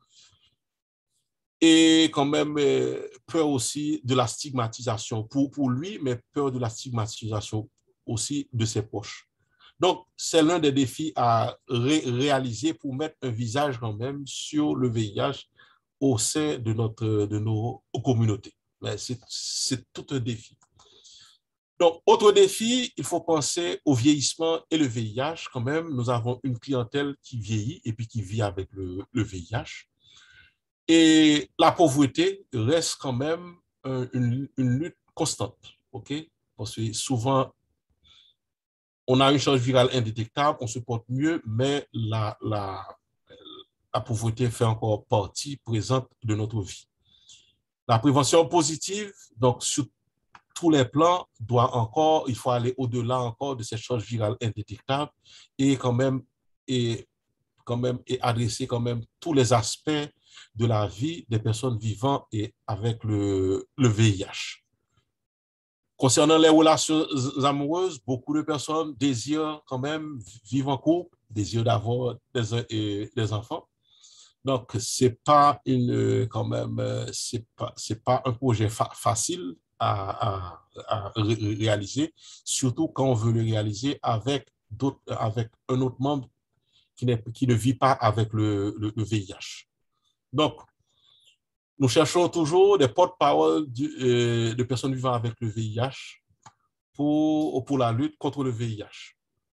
et quand même peur aussi de la stigmatisation pour, pour lui, mais peur de la stigmatisation aussi de ses proches. Donc, c'est l'un des défis à ré réaliser pour mettre un visage quand même sur le V I H au sein de, notre, de nos communautés. Mais c'est tout un défi. Donc, autre défi, il faut penser au vieillissement et le V I H. Quand même, nous avons une clientèle qui vieillit et puis qui vit avec le, le V I H. Et la pauvreté reste quand même une, une lutte constante, ok? Parce que souvent, on a une charge virale indétectable, on se porte mieux, mais la, la, la pauvreté fait encore partie présente de notre vie. La prévention positive, donc sur tous les plans, doit encore, il faut aller au-delà encore de cette charge virale indétectable et quand même, et quand même, et adresser quand même tous les aspects de la vie des personnes vivant et avec le, le V I H. Concernant les relations amoureuses, beaucoup de personnes désirent quand même vivre en couple, désirent d'avoir des, des enfants. Donc, c'est pas une, quand même, c'est pas, c'est pas un projet fa facile à, à, à ré réaliser, surtout quand on veut le réaliser avec d'autres, avec un autre membre qui, qui ne vit pas avec le, le, le V I H. Donc, nous cherchons toujours des porte-parole euh, de personnes vivant avec le V I H pour, pour la lutte contre le V I H.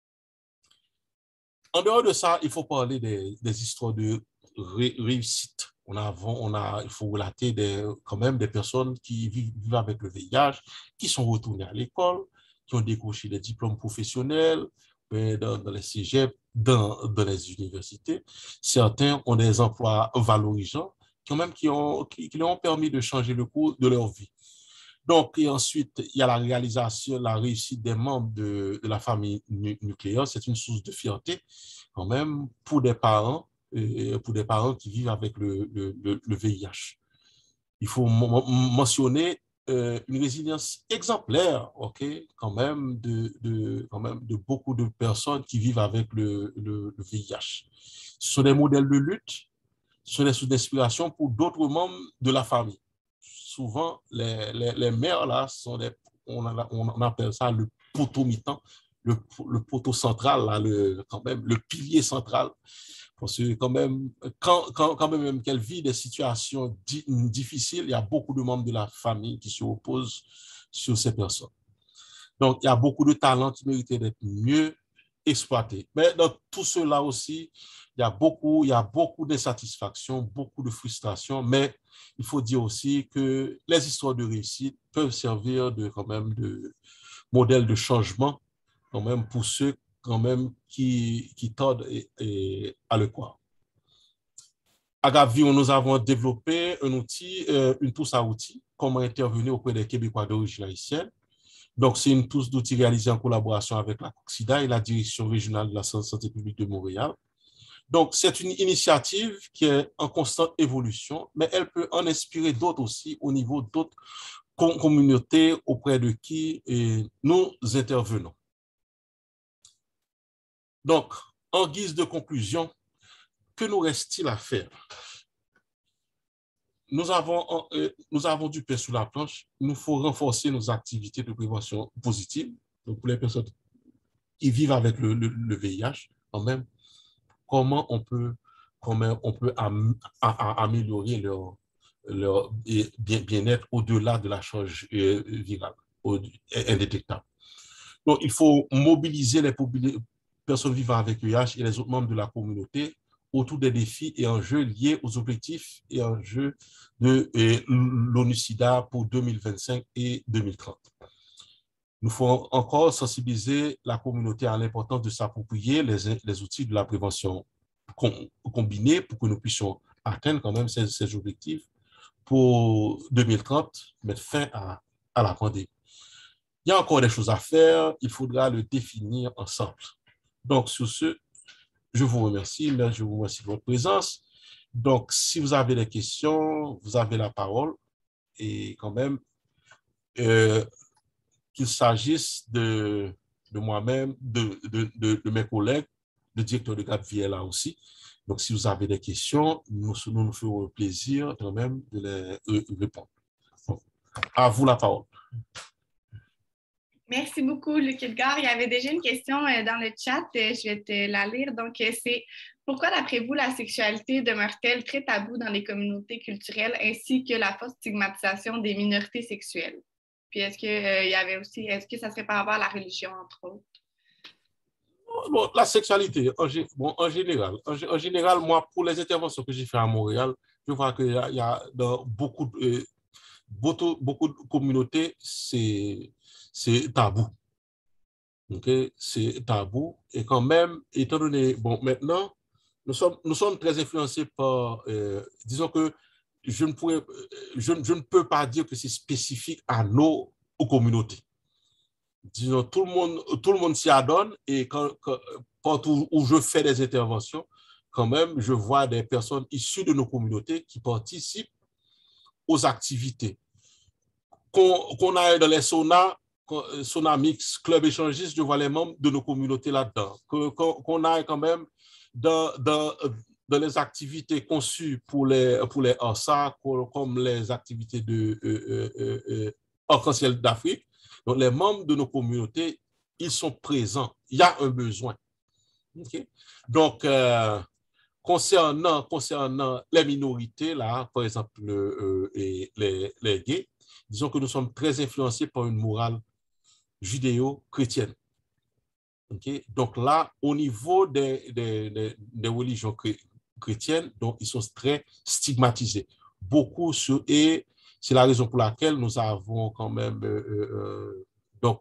En dehors de ça, il faut parler des, des histoires de ré réussite. On a, on a, il faut relater des, quand même des personnes qui vivent, vivent avec le V I H, qui sont retournées à l'école, qui ont décroché des diplômes professionnels dans, dans les cégeps, dans, dans les universités. Certains ont des emplois valorisants, quand même qui, ont, qui, qui leur ont permis de changer le cours de leur vie. Donc, et ensuite, il y a la réalisation, la réussite des membres de, de la famille nu nucléaire. C'est une source de fierté quand même pour des parents, euh, pour des parents qui vivent avec le, le, le, le V I H. Il faut mentionner euh, une résilience exemplaire, ok, quand même de, de, quand même de beaucoup de personnes qui vivent avec le, le, le V I H. Ce sont des modèles de lutte, ce sont des sources d'inspiration pour d'autres membres de la famille. Souvent, les, les, les mères, là, sont des, on, a, on appelle ça le poteau mi-temps, le, le poteau central, là, le, quand même, le pilier central. Parce que quand même, quand, quand, quand même qu'elle vit des situations di difficiles, il y a beaucoup de membres de la famille qui se opposent sur ces personnes. Donc, il y a beaucoup de talents qui méritaient d'être mieux exploités. Mais dans tout cela aussi, il y a beaucoup, il y a beaucoup d'insatisfaction, beaucoup de frustration, mais il faut dire aussi que les histoires de réussite peuvent servir de, quand même, de modèle de changement quand même pour ceux quand même qui, qui tordent et, et à le croire. À Gavion, nous avons développé un outil, euh, une trousse à outils, comment intervenir auprès des Québécois d'origine haïtienne. Donc, c'est une trousse d'outils réalisée en collaboration avec la COCSIDA et la Direction régionale de la santé publique de Montréal. Donc, c'est une initiative qui est en constante évolution, mais elle peut en inspirer d'autres aussi au niveau d'autres communautés auprès de qui nous intervenons. Donc, en guise de conclusion, que nous reste-t-il à faire? Nous avons, nous avons du pain sous la planche. Il nous faut renforcer nos activités de prévention positive. Donc, pour les personnes qui vivent avec le, le, le V I H, quand même, comment on peut, comment on peut am, a, a, améliorer leur, leur bien-être au-delà de la charge virale indétectable. Donc, il faut mobiliser les personnes vivant avec le V I H et les autres membres de la communauté autour des défis et enjeux liés aux objectifs et enjeux de l'ONU-SIDA pour deux mille vingt-cinq et deux mille trente. Nous faut encore sensibiliser la communauté à l'importance de s'approprier les, les outils de la prévention combinée pour que nous puissions atteindre quand même ces, ces objectifs pour deux mille trente, mettre fin à, à la pandémie. Il y a encore des choses à faire, il faudra le définir ensemble. Donc, sur ce, je vous remercie, je vous remercie de votre présence. Donc, si vous avez des questions, vous avez la parole. Et quand même, euh, qu'il s'agisse de, de moi-même, de, de, de, de mes collègues, le directeur de Gap-V est là aussi. Donc, si vous avez des questions, nous nous, nous ferons plaisir quand même de les euh, répondre. Bon, à vous la parole. Merci beaucoup, Luc Edgar. Il y avait déjà une question dans le chat. Je vais te la lire. Donc, c'est pourquoi, d'après vous, la sexualité demeure-t-elle très taboue dans les communautés culturelles ainsi que la forte stigmatisation des minorités sexuelles? Puis, est-ce qu'il euh, y avait aussi, est-ce que ça serait par rapport à la religion, entre autres? Bon, la sexualité, en, bon, en général, en, en, général, moi, pour les interventions que j'ai faites à Montréal, je vois qu'il y a, il y a dans beaucoup, euh, beaucoup, beaucoup de communautés, c'est tabou. Okay? C'est tabou. Et quand même, étant donné, bon, maintenant, nous sommes, nous sommes très influencés par, euh, disons que je ne, pourrais, je, je ne peux pas dire que c'est spécifique à nos aux communautés. Disons, tout le monde, tout le monde s'y adonne et quand, quand, partout où je fais des interventions, quand même, je vois des personnes issues de nos communautés qui participent aux activités. Qu'on qu'on aille dans les saunas, sauna mix, club échangiste, je vois les membres de nos communautés là-dedans. Qu'on qu'on aille quand même dans, dans, dans les activités conçues pour les, pour les A S A, comme les activités de euh, euh, euh, Arc-en-Ciel d'Afrique. Donc, les membres de nos communautés, ils sont présents. Il y a un besoin. Okay? Donc, euh, concernant, concernant les minorités, là, par exemple, euh, et les, les gays, disons que nous sommes très influencés par une morale judéo-chrétienne. Okay? Donc là, au niveau des, des, des, des religions chrétiennes, donc, ils sont très stigmatisés. Beaucoup sur, et c'est la raison pour laquelle nous avons quand même euh, euh, donc,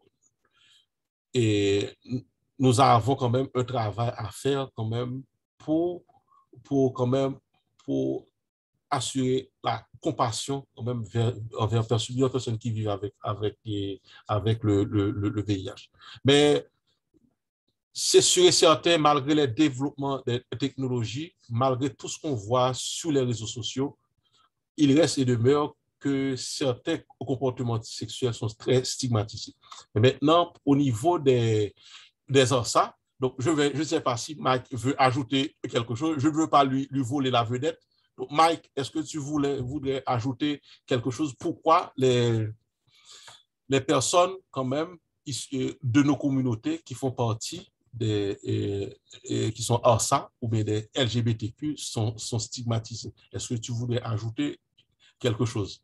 et nous avons quand même un travail à faire quand même pour, pour quand même pour assurer la compassion quand même vers, envers les personnes qui vivent avec, avec, avec le, le, le V I H. Mais c'est sûr et certain, malgré les développements des technologies, malgré tout ce qu'on voit sur les réseaux sociaux, il reste et demeure que certains comportements sexuels sont très stigmatisés. Mais maintenant, au niveau des, des A S A, donc je ne je sais pas si Mike veut ajouter quelque chose, je ne veux pas lui, lui voler la vedette. Donc Mike, est-ce que tu voulais, voudrais ajouter quelque chose? Pourquoi les, les personnes quand même de nos communautés qui font partie des, et, et, qui sont A S A ou bien des L G B T Q sont, sont stigmatisées? Est-ce que tu voudrais ajouter quelque chose?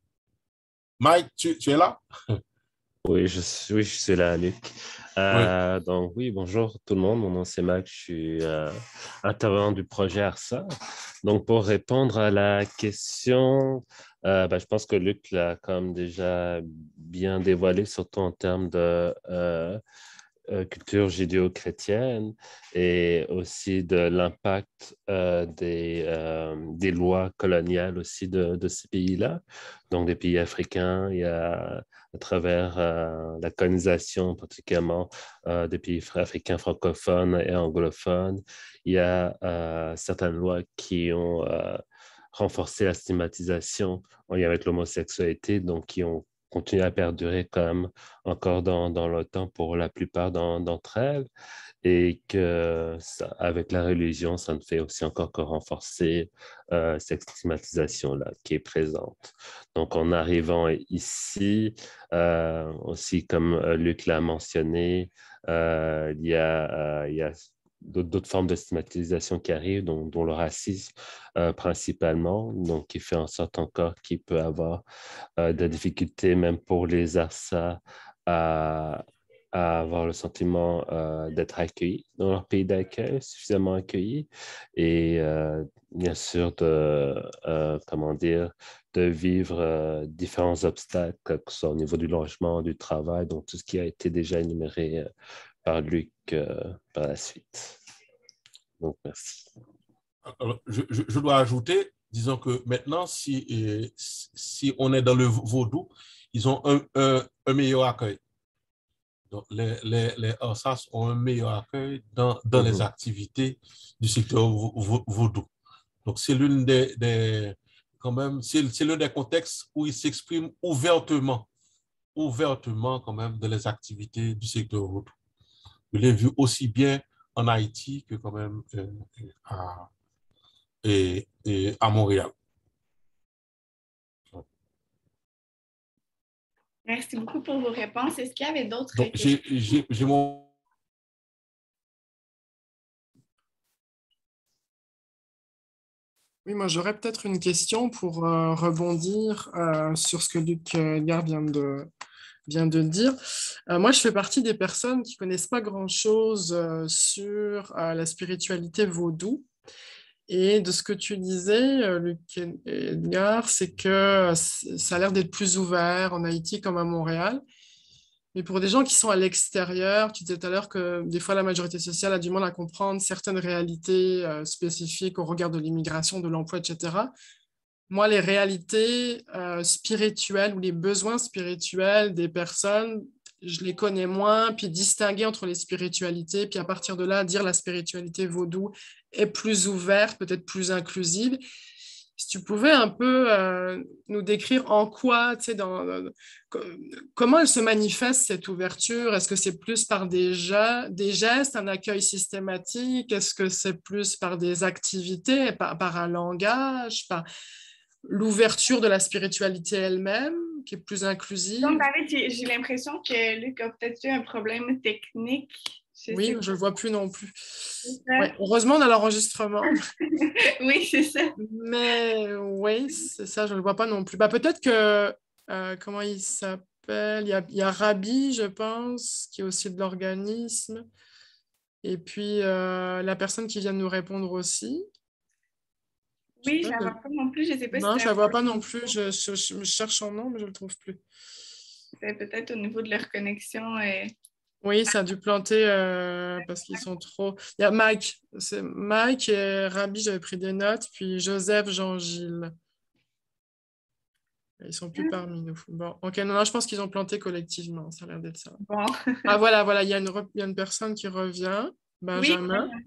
Mike, tu, tu es là? Oui, je suis, oui, je suis là, Luc. Euh, oui. Donc, oui, bonjour tout le monde. Mon nom, c'est Mike. Je suis euh, intervenant du projet ARSA. Donc, pour répondre à la question, euh, ben, je pense que Luc l'a comme déjà bien dévoilé, surtout en termes de euh, euh, culture judéo-chrétienne et aussi de l'impact euh, des, euh, des lois coloniales aussi de, de ces pays-là. Donc, des pays africains, il y a à travers euh, la colonisation, particulièrement euh, des pays africains francophones et anglophones, il y a euh, certaines lois qui ont euh, renforcé la stigmatisation en lien avec l'homosexualité, donc qui ont continué à perdurer quand même encore dans, dans le temps pour la plupart d'entre elles, et que ça, avec la religion, ça ne fait aussi encore que renforcer euh, cette stigmatisation-là qui est présente. Donc, en arrivant ici, euh, aussi comme Luc l'a mentionné, euh, il y a, euh, il y a d'autres formes de stigmatisation qui arrivent, dont, dont le racisme euh, principalement, donc qui fait en sorte encore qu'il peut avoir euh, de difficultés même pour les A R S A à à avoir le sentiment euh, d'être accueillis dans leur pays d'accueil, suffisamment accueillis, et euh, bien sûr de, euh, comment dire, de vivre euh, différents obstacles, que ce soit au niveau du logement, du travail, donc tout ce qui a été déjà énuméré euh, par Luc euh, par la suite. Donc, merci. Alors, je, je, je dois ajouter, disons que maintenant, si, eh, si on est dans le vaudou, ils ont un, un, un meilleur accueil. Donc, les, les, les Orsas ont un meilleur accueil dans, dans mm-hmm. les activités du secteur vaudou. Donc, c'est l'une des, des quand même, c'est, c'est l'un des contextes où ils s'expriment ouvertement, ouvertement quand même dans les activités du secteur vaudou. Je l'ai vu aussi bien en Haïti que quand même euh, à, et, et à Montréal. Merci beaucoup pour vos réponses. Est-ce qu'il y avait d'autres Donc, questions? J'ai, j'ai, j'ai mon... Oui, moi, j'aurais peut-être une question pour euh, rebondir euh, sur ce que Luc Edgar vient de, vient de dire. Euh, moi, je fais partie des personnes qui ne connaissent pas grand-chose euh, sur euh, la spiritualité vaudou. Et de ce que tu disais, euh, Luc Edgar, c'est que ça a l'air d'être plus ouvert en Haïti comme à Montréal. Mais pour des gens qui sont à l'extérieur, tu disais tout à l'heure que des fois la majorité sociale a du mal à comprendre certaines réalités euh, spécifiques au regard de l'immigration, de l'emploi, et cetera. Moi, les réalités euh, spirituelles ou les besoins spirituels des personnes, je les connais moins, puis distinguer entre les spiritualités, puis à partir de là, dire la spiritualité vaudou est plus ouverte, peut-être plus inclusive. Si tu pouvais un peu euh, nous décrire en quoi, tu sais, dans, euh, comment elle se manifeste cette ouverture? Est-ce que c'est plus par des, ge- des gestes, un accueil systématique? Est-ce que c'est plus par des activités, par, par un langage, par l'ouverture de la spiritualité elle-même, qui est plus inclusive? Donc, David, j'ai, j'ai l'impression que Luc a peut-être eu un problème technique. Je oui, je ne le vois plus non plus. Ouais, heureusement, on a l'enregistrement. Oui, c'est ça. Mais oui, c'est ça, je ne le vois pas non plus. Bah, peut-être que, euh, comment il s'appelle? Il y a, il y a Rabi, je pense, qui est aussi de l'organisme. Et puis, euh, la personne qui vient de nous répondre aussi. Oui, je ne la vois pas non plus. Je sais pas non, si je ne la vois pas non plus. Je, je, je cherche son nom, mais je ne le trouve plus. C'est peut-être au niveau de leur connexion. Et... Oui, ça a dû planter euh, parce qu'ils sont trop... Il y a Mike. C'est Mike et Rabi, j'avais pris des notes. Puis Joseph, Jean-Gilles. Ils ne sont plus parmi nous. Bon, ok, non, non, je pense qu'ils ont planté collectivement. Ça a l'air d'être ça. Bon. Ah, voilà, voilà, il y a une, re... il y a une personne qui revient. Benjamin. Oui.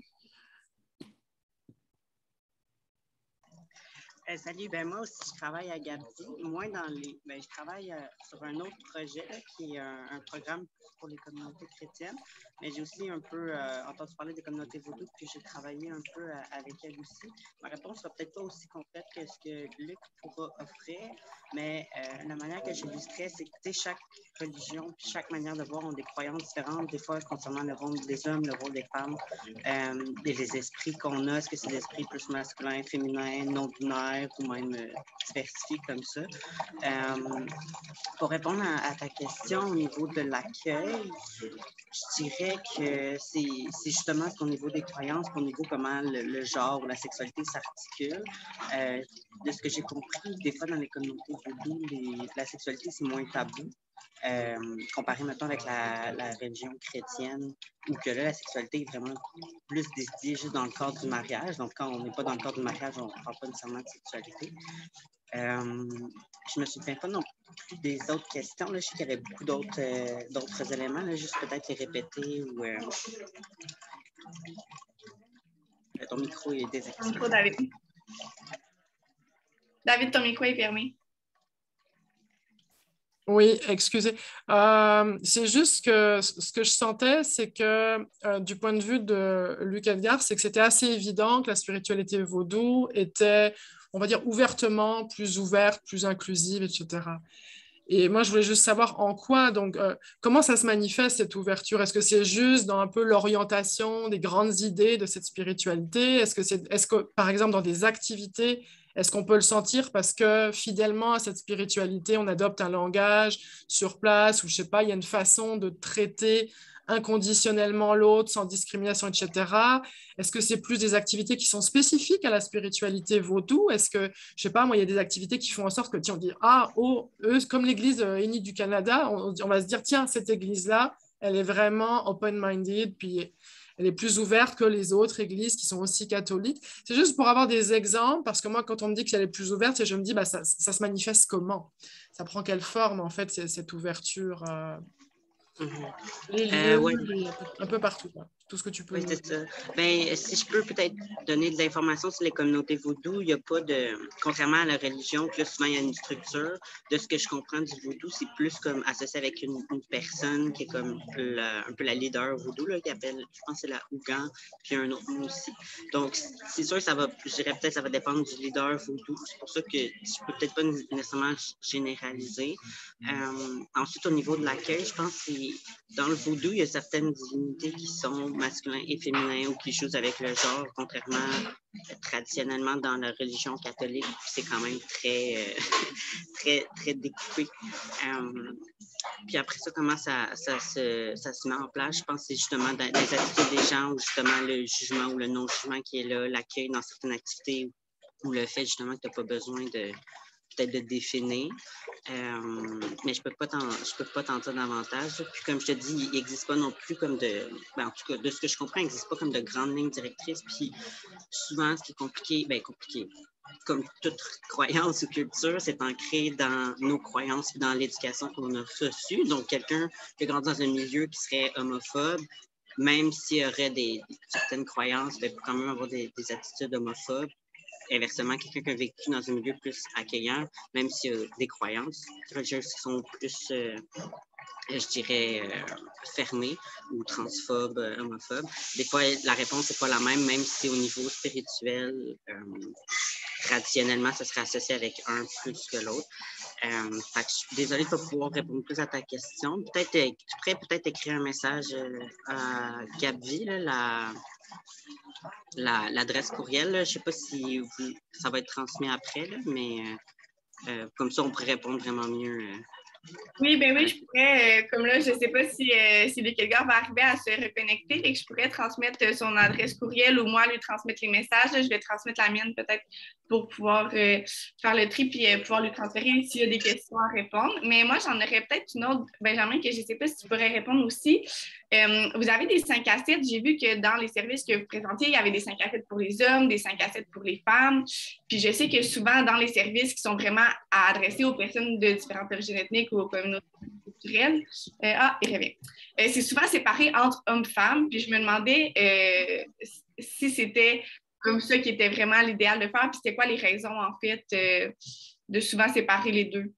Euh, salut, ben moi aussi je travaille à Gabi, moins dans les, ben je travaille euh, sur un autre projet là, qui est un, un programme pour les communautés chrétiennes, mais j'ai aussi un peu euh, entendu parler des communautés vaudou, puis j'ai travaillé un peu à, avec elles aussi. Ma réponse sera peut-être pas aussi complète que ce que Luc pourra offrir, mais euh, la manière que j'illustrais, c'est que chaque religion, chaque manière de voir ont des croyances différentes, des fois concernant le rôle des hommes, le rôle des femmes, euh, et les esprits qu'on a, est-ce que c'est des esprits plus masculins, féminins, non-binaires, ou même euh, diversifiés comme ça. Euh, pour répondre à, à ta question au niveau de l'accueil, je dirais que c'est, c'est justement au niveau des croyances, au niveau comment le, le genre ou la sexualité s'articule. Euh, de ce que j'ai compris, des fois dans les communautés vaudou, les, la sexualité c'est moins tabou. Euh, comparé maintenant avec la, la religion chrétienne, où que là, la sexualité est vraiment plus dédiée juste dans le cadre du mariage. Donc, quand on n'est pas dans le cadre du mariage, on ne parle pas nécessairement de sexualité. Euh, je me souviens pas non plus des autres questions. Là. Je sais qu'il y avait beaucoup d'autres, euh, d'autres éléments, là, juste peut-être les répéter ou... Euh... Ton micro est désactivé. Micro, David. David, ton micro est fermé. Oui, excusez. Euh, c'est juste que ce que je sentais, c'est que euh, du point de vue de Luc Edgar, c'est que c'était assez évident que la spiritualité vaudou était, on va dire, ouvertement plus ouverte, plus inclusive, et cetera. Et moi, je voulais juste savoir en quoi, donc, euh, comment ça se manifeste, cette ouverture? Est-ce que c'est juste dans un peu l'orientation des grandes idées de cette spiritualité? Est-ce que c'est, est-ce que, par exemple, dans des activités, Est-ce qu'on peut le sentir parce que fidèlement à cette spiritualité, on adopte un langage sur place ou je sais pas, il y a une façon de traiter inconditionnellement l'autre, sans discrimination, et cetera. Est-ce que c'est plus des activités qui sont spécifiques à la spiritualité vaudou? Est-ce que, je sais pas, moi, il y a des activités qui font en sorte que, tiens, on dit, ah, oh, eux, comme l'église unie du Canada, on, on va se dire, tiens, cette église-là, elle est vraiment open-minded, puis elle est plus ouverte que les autres églises qui sont aussi catholiques. C'est juste pour avoir des exemples, parce que moi, quand on me dit qu'elle est plus ouverte, je me dis, bah, ça, ça se manifeste comment? Ça prend quelle forme, en fait, cette ouverture euh... Mm-hmm. Les lieux, euh, ouais. les, un peu partout, quoi. Tout ce que tu peux. Oui, c'est ça. Ben, si je peux peut-être donner de l'information sur les communautés vaudou, il n'y a pas de, contrairement à la religion, que là, souvent il y a une structure. De ce que je comprends du vaudou, c'est plus comme associé avec une, une personne qui est comme la, un peu la leader vaudou, là, qui appelle, je pense que c'est la Ougan, puis un autre nom aussi. Donc, c'est sûr que ça va, je dirais peut-être ça va dépendre du leader vaudou. C'est pour ça que je peux peut-être pas nécessairement généraliser. Euh, ensuite, au niveau de l'accueil, je pense que dans le vaudou, il y a certaines divinités qui sont masculines et féminins ou qui jouent avec le genre, contrairement euh, traditionnellement dans la religion catholique, c'est quand même très, euh, très, très découpé. Euh, puis après ça, comment ça, ça, se, ça se met en place? Je pense que c'est justement dans les attitudes des gens ou justement le jugement ou le non-jugement qui est là, l'accueil dans certaines activités ou le fait justement que tu n'as pas besoin de peut-être de définir, euh, mais je ne peux pas t'en, je peux pas t'en dire davantage. Puis comme je te dis, il n'existe pas non plus comme de, ben en tout cas, de ce que je comprends, il n'existe pas comme de grandes lignes directrices. Puis souvent, ce qui est compliqué, ben compliqué, comme toute croyance ou culture, c'est ancré dans nos croyances et dans l'éducation qu'on a reçue. Donc, quelqu'un qui a grandi dans un milieu qui serait homophobe, même s'il y aurait des, certaines croyances, il peut quand même avoir des, des attitudes homophobes. Inversement, quelqu'un qui a vécu dans un milieu plus accueillant, même s'il y a des croyances religieuses qui sont plus, euh, je dirais, euh, fermées ou transphobes, euh, homophobes. Des fois, la réponse n'est pas la même, même si au niveau spirituel, euh, traditionnellement, ça serait associé avec un plus que l'autre. Euh, fait que je suis désolée de ne pas pouvoir répondre plus à ta question. Peut-être, tu pourrais peut-être écrire un message euh, à Gabi, là, la... La, l'adresse courriel, là, je ne sais pas si vous, ça va être transmis après, là, mais euh, euh, comme ça, on pourrait répondre vraiment mieux. Euh, oui, ben oui, je pourrais, euh, comme là, je ne sais pas si, euh, si Luc-Edgar va arriver à se reconnecter, et que je pourrais transmettre son adresse courriel ou moi lui transmettre les messages. Là, je vais transmettre la mienne peut-être pour pouvoir euh, faire le tri puis euh, pouvoir lui transférer s'il y a des questions à répondre. Mais moi, j'en aurais peut-être une autre, Benjamin, que je ne sais pas si tu pourrais répondre aussi. Euh, vous avez des cinq à sept. J'ai vu que dans les services que vous présentiez, il y avait des cinq à sept pour les hommes, des cinq à sept pour les femmes. Puis je sais que souvent, dans les services qui sont vraiment adressés aux personnes de différentes origines ethniques ou aux communautés culturelles, euh, ah, il revient. Euh, c'est souvent séparé entre hommes-femmes. Puis je me demandais euh, si c'était comme ça qui était vraiment l'idéal de faire. Puis c'était quoi les raisons, en fait, euh, de souvent séparer les deux?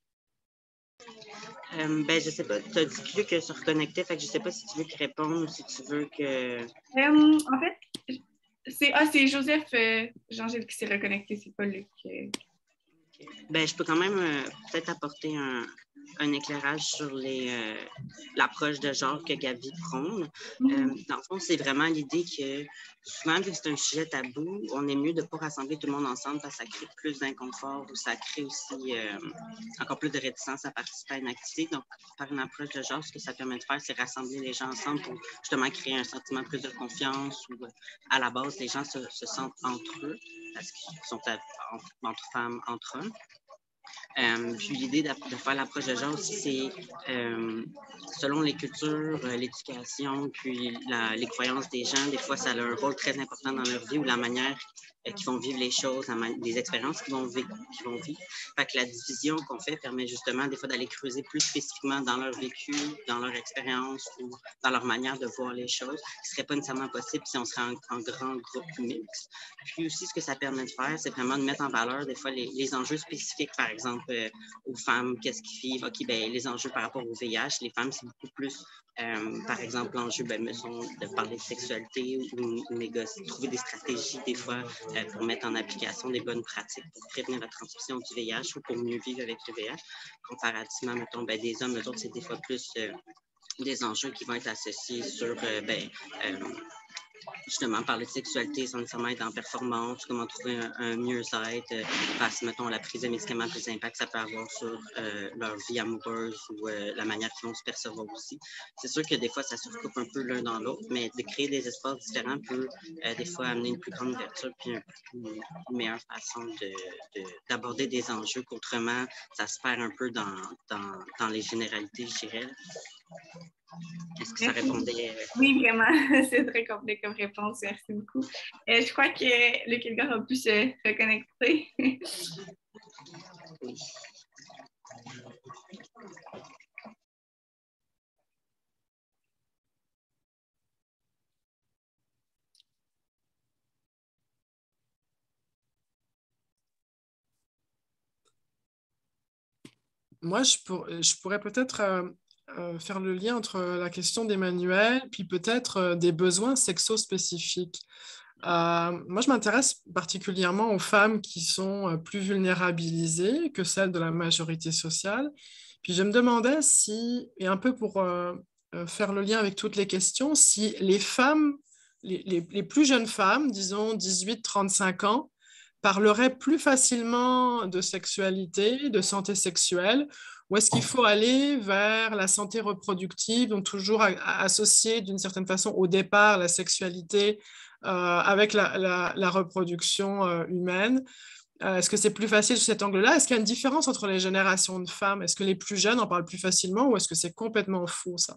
Euh, ben, je sais pas, tu as dit que Luc se reconnectait, fait que je sais pas si tu veux qu'il réponde ou si tu veux que... Euh, en fait, c'est, ah, c'est Joseph euh, Jean-Gilles qui s'est reconnecté, c'est pas Luc. Euh... Okay. Ben, je peux quand même euh, peut-être apporter un, un éclairage sur les, euh, l'approche de genre que Gabi prône. Mm-hmm. Euh, dans le fond, c'est vraiment l'idée que souvent, vu que c'est un sujet tabou, on est mieux de ne pas rassembler tout le monde ensemble parce que ça crée plus d'inconfort ou ça crée aussi euh, encore plus de réticence à participer à une activité. Donc, par une approche de genre, ce que ça permet de faire, c'est rassembler les gens ensemble pour justement créer un sentiment plus de confiance où, à la base, les gens se, se sentent entre eux parce qu'ils sont à, entre, entre femmes, entre hommes. Euh, puis l'idée de, de faire l'approche de genre aussi, c'est euh, selon les cultures, euh, l'éducation, puis la, les croyances des gens, des fois ça a un rôle très important dans leur vie ou la manière euh, qu'ils vont vivre les choses, les expériences qu'ils vont vivre. Qu'ils vont vivre. Fait que la division qu'on fait permet justement des fois d'aller creuser plus spécifiquement dans leur vécu, dans leur expérience ou dans leur manière de voir les choses, ce ne serait pas nécessairement possible si on serait en, en grand groupe mixte. Puis aussi, ce que ça permet de faire, c'est vraiment de mettre en valeur des fois les, les enjeux spécifiques, par exemple, euh, aux femmes, qu'est-ce qu'ils vivent. OK, ben les enjeux par rapport au V I H, les femmes, c'est beaucoup plus, euh, par exemple, l'enjeu, ben, me sont de parler de sexualité ou, ou négocier, trouver des stratégies, des fois, euh, pour mettre en application des bonnes pratiques pour prévenir la transmission du V I H ou pour mieux vivre avec le V I H. Comparativement, mettons, ben, des hommes, eux autres, c'est des fois plus euh, des enjeux qui vont être associés sur, euh, ben, euh, justement, parler de sexualité sans nécessairement être en performance, comment trouver un, un mieux-être euh, face, mettons, à la prise de médicaments, plus d'impact que ça peut avoir sur euh, leur vie amoureuse ou euh, la manière qu'ils vont se percevoir aussi. C'est sûr que des fois, ça se recoupe un peu l'un dans l'autre, mais de créer des espaces différents peut euh, des fois amener une plus grande ouverture puis un, une meilleure façon de, de, d'aborder des enjeux qu'autrement, ça se perd un peu dans, dans, dans les généralités, je dirais. Est-ce que ça répondait? Oui, vraiment. C'est très complet comme réponse. Merci beaucoup. Euh, je crois que Luc Edgar a pu se reconnecter. Oui. Moi, je, pour, je pourrais peut-être euh, euh, faire le lien entre la question d'Emmanuel, puis peut-être euh, des besoins sexo-spécifiques. Euh, moi, je m'intéresse particulièrement aux femmes qui sont euh, plus vulnérabilisées que celles de la majorité sociale. Puis je me demandais si, et un peu pour euh, euh, faire le lien avec toutes les questions, si les femmes, les, les, les plus jeunes femmes, disons dix-huit à trente-cinq ans, parlerait plus facilement de sexualité, de santé sexuelle, ou est-ce qu'il faut aller vers la santé reproductive, donc toujours associer d'une certaine façon au départ la sexualité euh, avec la, la, la reproduction euh, humaine? Euh, est-ce que c'est plus facile sous cet angle-là? Est-ce qu'il y a une différence entre les générations de femmes? Est-ce que les plus jeunes en parlent plus facilement ou est-ce que c'est complètement faux, ça?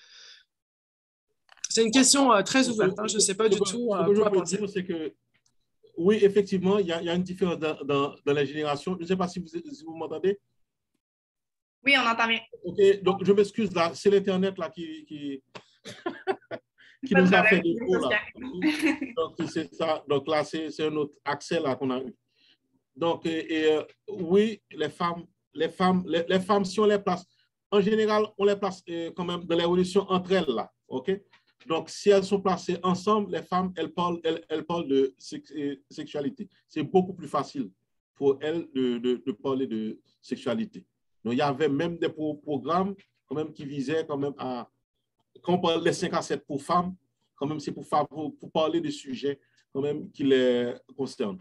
C'est une question euh, très ouverte, hein, je ne sais pas ce du que, tout ce euh, que je quoi peux penser. dire, c'est que oui, effectivement, il y, y a une différence dans, dans, dans la génération. Je ne sais pas si vous, si vous m'entendez. Oui, on entend bien. OK, donc je m'excuse là, c'est l'Internet là qui, qui, qui Pas de nous a fait problème, des cours là. Donc, c'est ça. Donc là, c'est un autre accès là qu'on a eu. Donc, et, et, euh, oui, les femmes, les femmes, les, les femmes, si on les place, en général, on les place euh, quand même dans l'évolution entre elles là. OK? Donc, si elles sont placées ensemble, les femmes, elles parlent, elles, elles parlent de sex, sexualité. C'est beaucoup plus facile pour elles de, de, de parler de sexualité. Donc, il y avait même des pro programmes quand même qui visaient quand même à, quand on parle des cinq à sept pour femmes, quand même c'est pour, pour, pour parler de sujets quand même qui les concernent.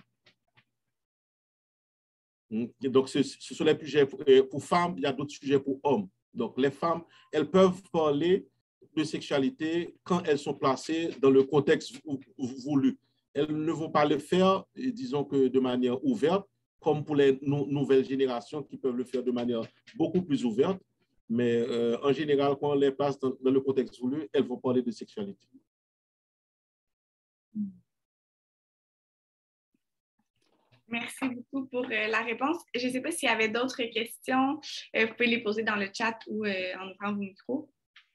Donc, ce, ce sont les sujets pour, pour femmes, il y a d'autres sujets pour hommes. Donc, les femmes, elles peuvent parler de sexualité quand elles sont placées dans le contexte voulu. Elles ne vont pas le faire, disons que de manière ouverte, comme pour les no nouvelles générations qui peuvent le faire de manière beaucoup plus ouverte. Mais euh, en général, quand on les place dans, dans le contexte voulu, elles vont parler de sexualité. Merci beaucoup pour euh, la réponse. Je ne sais pas s'il y avait d'autres questions. Euh, vous pouvez les poser dans le chat ou euh, en ouvrant vos micros.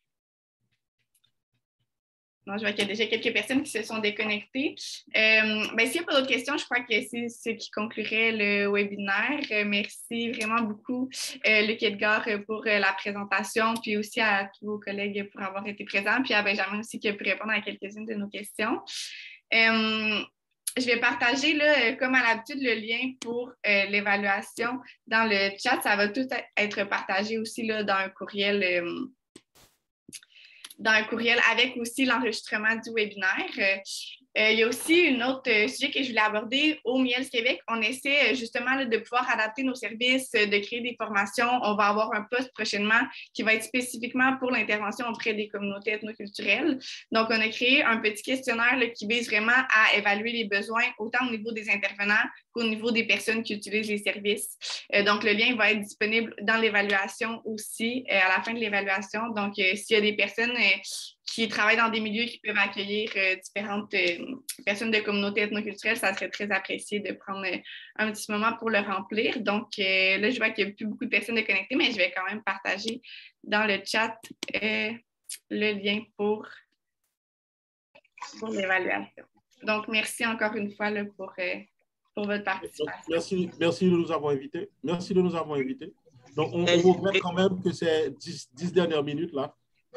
Non, je vois qu'il y a déjà quelques personnes qui se sont déconnectées. Euh, ben, s'il n'y a pas d'autres questions, je crois que c'est ce qui conclurait le webinaire. Euh, merci vraiment beaucoup, euh, Luc Edgar, pour euh, la présentation, puis aussi à tous vos collègues pour avoir été présents, puis à Benjamin aussi qui a pu répondre à quelques-unes de nos questions. Euh, je vais partager, là, comme à l'habitude, le lien pour euh, l'évaluation dans le chat. Ça va tout être partagé aussi là, dans un courriel. Euh, dans un courriel avec aussi l'enregistrement du webinaire. Euh, euh, il y a aussi une autre euh, sujet que je voulais aborder. Au Miels Québec, on essaie euh, justement là, de pouvoir adapter nos services, euh, de créer des formations. On va avoir un poste prochainement qui va être spécifiquement pour l'intervention auprès des communautés ethnoculturelles. Donc, on a créé un petit questionnaire là, qui vise vraiment à évaluer les besoins, autant au niveau des intervenants qu'au niveau des personnes qui utilisent les services. Euh, donc, le lien va être disponible dans l'évaluation aussi, euh, à la fin de l'évaluation. Donc, euh, s'il y a des personnes euh, qui travaillent dans des milieux qui peuvent accueillir euh, différentes euh, personnes de communautés ethnoculturelles, ça serait très apprécié de prendre euh, un petit moment pour le remplir. Donc, euh, là, je vois qu'il n'y a plus beaucoup de personnes de connectées, mais je vais quand même partager dans le chat euh, le lien pour, pour l'évaluation. Donc, merci encore une fois là, pour... Euh, pour votre participation. Merci, merci de nous avoir invités. Merci de nous avoir invités. Donc, on, on regrette quand même que ces dix, dix dernières minutes là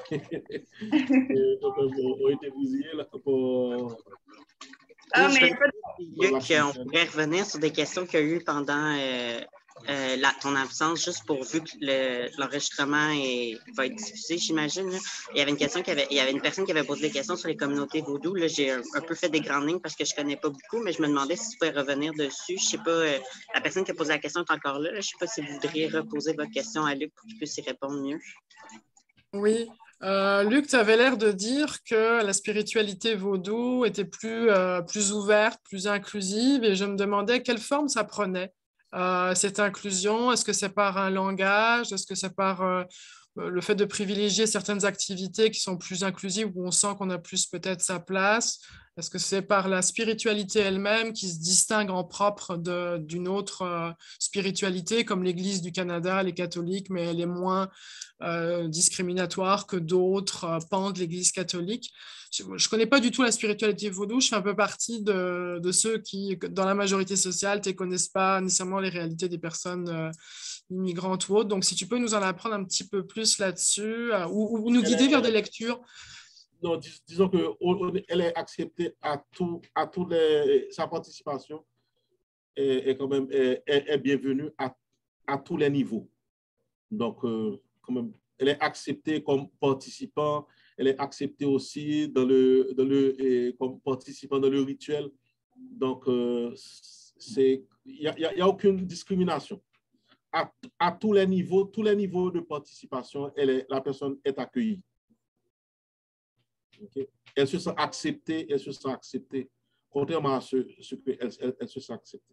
ont été bousillées là, pour... Ah, mais Luc, on pourrait revenir sur des questions qu'il y a eu pendant, euh, euh, la, ton absence, juste pour vu que le, l'enregistrement est, va être diffusé, j'imagine. Là. Il y avait une question qui avait, il y avait une personne qui avait posé des questions sur les communautés vaudou. Là, j'ai un, un peu fait des grandes lignes parce que je connais pas beaucoup, mais je me demandais si tu pouvais revenir dessus. Je sais pas, euh, la personne qui a posé la question est encore là. là. Je sais pas si vous voudriez reposer votre question à Luc pour qu'il puisse y répondre mieux. Oui. Euh, Luc, tu avais l'air de dire que la spiritualité vaudou était plus, euh, plus ouverte, plus inclusive, et je me demandais quelle forme ça prenait, euh, cette inclusion. Est-ce que c'est par un langage? Est-ce que c'est par euh, le fait de privilégier certaines activités qui sont plus inclusives, où on sent qu'on a plus peut-être sa place? Est-ce que c'est par la spiritualité elle-même qui se distingue en propre de, d'une autre euh, spiritualité, comme l'Église du Canada, les catholiques, mais elle est moins euh, discriminatoire que d'autres euh, pans de l'Église catholique? Je ne connais pas du tout la spiritualité vaudou. Je fais un peu partie de, de ceux qui, dans la majorité sociale, ne connaissent pas nécessairement les réalités des personnes euh, immigrantes ou autres. Donc, si tu peux nous en apprendre un petit peu plus là-dessus, euh, ou, ou nous guider vers des lectures. Non, dis, disons qu'elle est acceptée à tout, à tous les, sa participation est, est quand même est, est bienvenue à, à tous les niveaux. Donc, euh, quand même, elle est acceptée comme participant, elle est acceptée aussi dans le, dans le, et comme participant dans le rituel. Donc, euh, c'est, il n'y a, a, a aucune discrimination. À, à tous les niveaux, tous les niveaux de participation, elle est, la personne est accueillie. Okay. Elle se sent acceptée, elle se sent acceptée, contrairement à ce, ce qu'elle elle, elle se sent acceptée.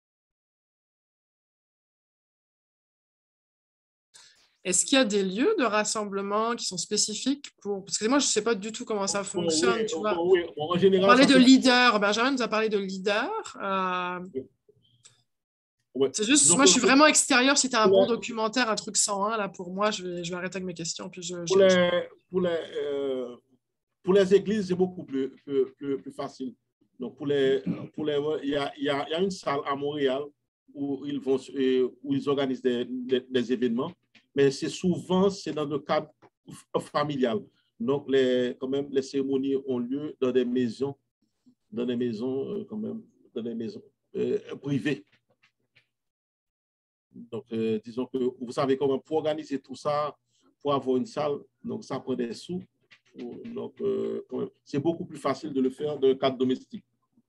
Est-ce qu'il y a des lieux de rassemblement qui sont spécifiques pour... Parce que moi, je ne sais pas du tout comment ça fonctionne. Oui, tu vois. oui, bon, en général, on parlait de fait... leader. Benjamin nous a parlé de leader. Euh... Ouais. C'est juste, Donc, moi, je suis vraiment extérieur. Si tu as un les... bon documentaire, un truc cent un, là, pour moi, je vais, je vais arrêter avec mes questions. Puis je, pour, les, pour, les, euh, pour les églises, c'est beaucoup plus, plus, plus, plus facile. Donc, pour les, pour les, il y a, il y a, il y a une salle à Montréal où ils, vont, où ils organisent des, des, des événements, mais c'est souvent, c'est dans le cadre familial. Donc, les, quand même, les cérémonies ont lieu dans des maisons, dans des maisons, euh, quand même, dans des maisons euh, privées. Donc, euh, disons que vous savez comment pour organiser tout ça, pour avoir une salle, donc ça prend des sous. Donc, euh, c'est beaucoup plus facile de le faire dans le cadre domestique.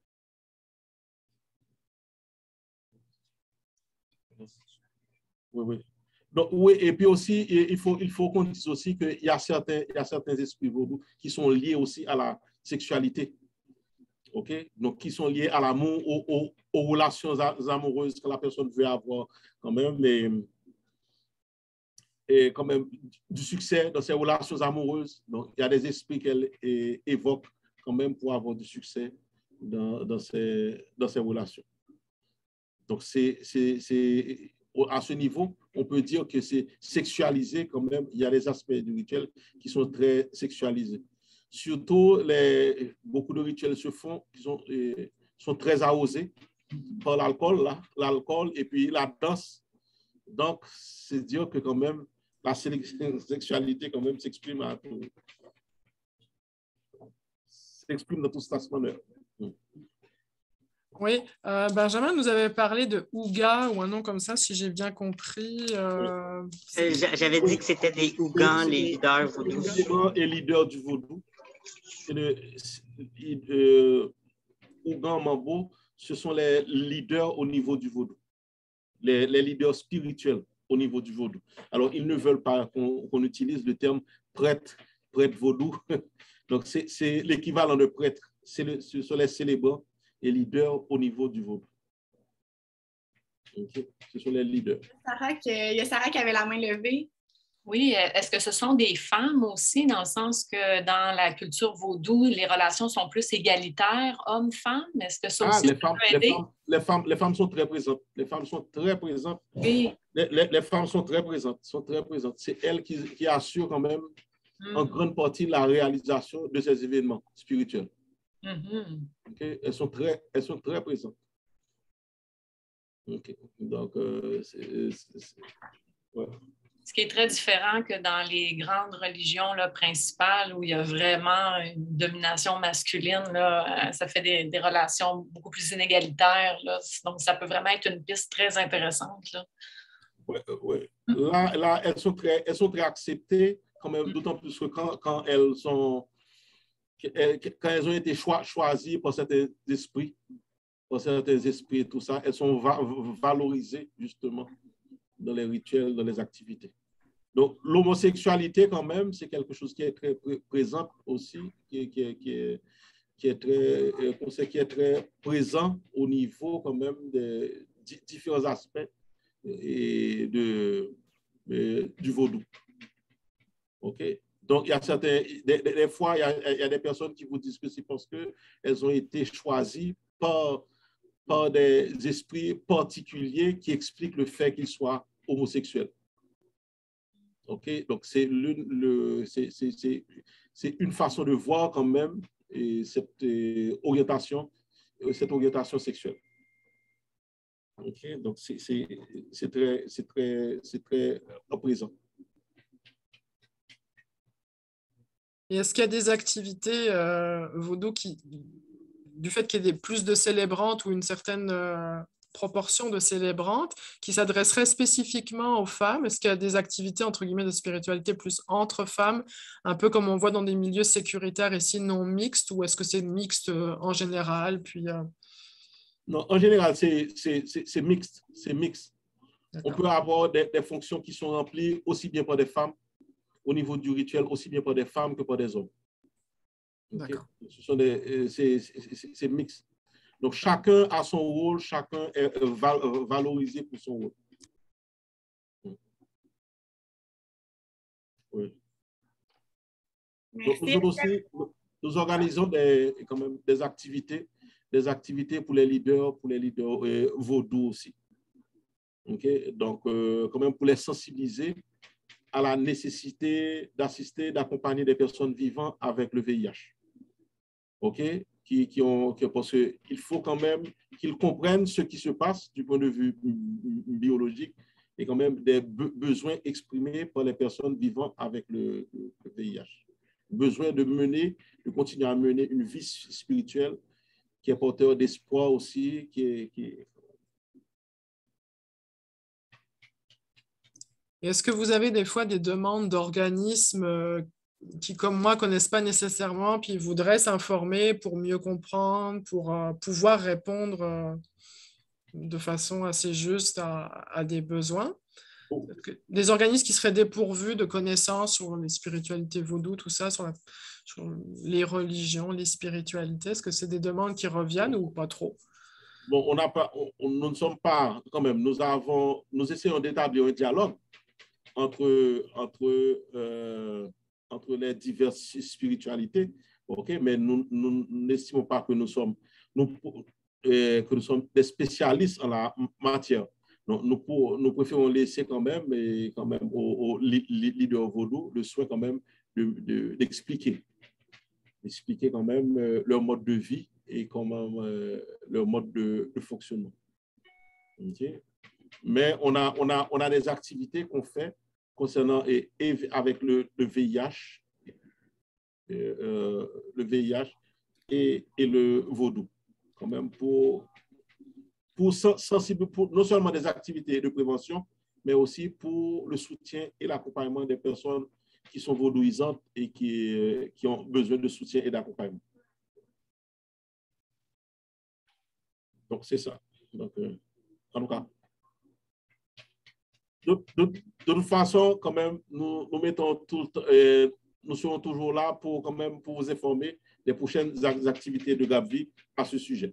Oui, oui. Donc, oui, et puis aussi, il faut, il faut qu'on dise aussi qu'il y a certains, il y a certains esprits vaudous qui sont liés aussi à la sexualité. OK? Donc, qui sont liés à l'amour, aux, aux, aux relations amoureuses que la personne veut avoir quand même, mais et quand même du succès dans ses relations amoureuses. Donc, il y a des esprits qu'elle évoque quand même pour avoir du succès dans, dans, ces, dans ces relations. Donc, c'est, c'est, c'est, à ce niveau, on peut dire que c'est sexualisé quand même. Il y a des aspects du rituel qui sont très sexualisés. Surtout, les, beaucoup de rituels se font, qui sont, euh, sont très arrosés par l'alcool, là, l'alcool et puis la danse. Donc, c'est dire que quand même, la sexualité quand même s'exprime à tout, s'exprime dans tout stationnement. Oui, euh, Benjamin nous avait parlé de Ouga ou un nom comme ça, si j'ai bien compris. Euh, euh, J'avais dit que c'était des Ougans, les leaders vaudou. Et leader du vaudou. Le, euh, Ougan Mambo, ce sont les leaders au niveau du vaudou, les, les leaders spirituels au niveau du vaudou. Alors, ils ne veulent pas qu'on qu'on utilise le terme prêtre, prêtre vaudou. Donc, c'est l'équivalent de prêtre. Le, ce sont les célébrants et leaders au niveau du vaudou. Okay. Ce sont les leaders. Sarah, il y a Sarah qui avait la main levée. Oui, est-ce que ce sont des femmes aussi, dans le sens que dans la culture vaudou, les relations sont plus égalitaires, hommes-femmes? Est-ce que ça ah, aussi les femmes, peut aider? Les femmes, les, femmes, les femmes sont très présentes. Les femmes sont très présentes. Oui. Les, les, les femmes sont très présentes. Sont très présentes. C'est elles qui, qui assurent quand même mm. en grande partie la réalisation de ces événements spirituels. Mm-hmm. Okay? Elles sont très, elles sont très présentes. Okay. Donc, euh, c'est... Ouais. Ce qui est très différent que dans les grandes religions là, principales où il y a vraiment une domination masculine, là, ça fait des, des relations beaucoup plus inégalitaires. Là. Donc, ça peut vraiment être une piste très intéressante. Là. Oui, oui. Là, là elles, sont très, elles sont très acceptées, quand même, d'autant plus que quand, quand elles sont, quand elles ont été choi, choisies par certains esprits, par certains esprits et tout ça, elles sont va, valorisées, justement, dans les rituels, dans les activités. Donc, l'homosexualité, quand même, c'est quelque chose qui est très présent aussi, qui, qui, qui, est, qui, est très, qui est très présent au niveau, quand même, de différents aspects et de, de, du vaudou. OK? Donc, il y a certains, des, des fois, il y, a, il y a des personnes qui vous disent que c'est parce qu'elles ont été choisies par, par des esprits particuliers qui expliquent le fait qu'ils soient homosexuels. OK? Donc, c'est le, c'est, c'est, c'est, c'est une façon de voir quand même et cette euh, orientation, cette orientation sexuelle. OK? Donc, c'est, c'est, c'est très, c'est très, c'est très présent. Et est-ce qu'il y a des activités euh, vaudou qui, du fait qu'il y ait plus de célébrantes ou une certaine euh, proportion de célébrantes qui s'adresseraient spécifiquement aux femmes? Est-ce qu'il y a des activités, entre guillemets, de spiritualité plus entre femmes, un peu comme on voit dans des milieux sécuritaires et sinon mixtes, ou est-ce que c'est mixte euh, en général? Puis, euh... Non, en général, c'est, c'est, c'est, c'est mixte. C'est mixte. On peut avoir des, des fonctions qui sont remplies aussi bien par des femmes, au niveau du rituel, aussi bien par des femmes que par des hommes. Okay? Ce sont des, c'est, c'est, c'est mixte. Donc, chacun a son rôle, chacun est valorisé pour son rôle. Oui. Donc, nous aussi, nous organisons des, quand même, des activités, des activités pour les leaders, pour les leaders euh, vaudous aussi. Okay? Donc, euh, quand même pour les sensibiliser à la nécessité d'assister, d'accompagner des personnes vivant avec le V I H. OK? Qui, qui ont, qui, parce qu'il faut quand même qu'ils comprennent ce qui se passe du point de vue biologique et quand même des be besoins exprimés par les personnes vivant avec le, le, le V I H. Besoin de mener, de continuer à mener une vie spirituelle qui est porteur d'espoir aussi, qui est, qui est... Est-ce que vous avez des fois des demandes d'organismes qui, comme moi, ne connaissent pas nécessairement, puis voudraient s'informer pour mieux comprendre, pour euh, pouvoir répondre euh, de façon assez juste à, à des besoins? Des organismes qui seraient dépourvus de connaissances sur les spiritualités vaudou, tout ça, sur, la, sur les religions, les spiritualités, est-ce que c'est des demandes qui reviennent ou pas trop? Bon, on n'a pas, on, on, nous ne sommes pas, quand même, nous avons, nous essayons d'établir un dialogue entre, entre, euh, entre les diverses spiritualités, okay? Mais nous n'estimons pas que nous sommes, nous, euh, que nous sommes des spécialistes en la matière. Donc, nous, pour, nous préférons laisser quand même, et quand même aux, aux leaders vaudou le soin quand même d'expliquer, de, de, d'expliquer quand même euh, leur mode de vie et quand même euh, leur mode de, de fonctionnement. Okay? Mais on a, on, a, on a des activités qu'on fait concernant et, et avec le, le V I H, euh, le V I H et, et le vaudou, quand même pour, pour sensibiliser, pour non seulement des activités de prévention, mais aussi pour le soutien et l'accompagnement des personnes qui sont vaudouisantes et qui, qui ont besoin de soutien et d'accompagnement. Donc, c'est ça. Donc, euh, en tout cas, de, de, de toute façon, quand même, nous, nous mettons tout, euh, nous serons toujours là pour, quand même, pour vous informer des prochaines activités de Gabvi à ce sujet.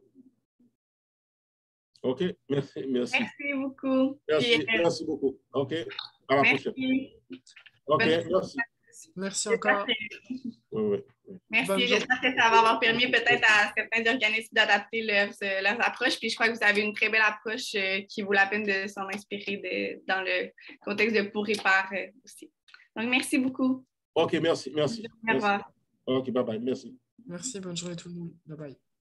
OK, merci. Merci, merci beaucoup. Merci, Et, merci beaucoup. OK, à la merci. prochaine. OK, Bonne merci. Merci encore. Oui, oui, oui. Merci. J'espère que ça va avoir permis peut-être à certains organismes d'adapter leurs, leurs approches. Puis je crois que vous avez une très belle approche euh, qui vaut la peine de s'en inspirer de, dans le contexte de pour et par euh, aussi. Donc, merci beaucoup. OK, merci. Merci. Au revoir. OK, bye bye. Merci. Merci, bonne journée tout le monde. Bye bye.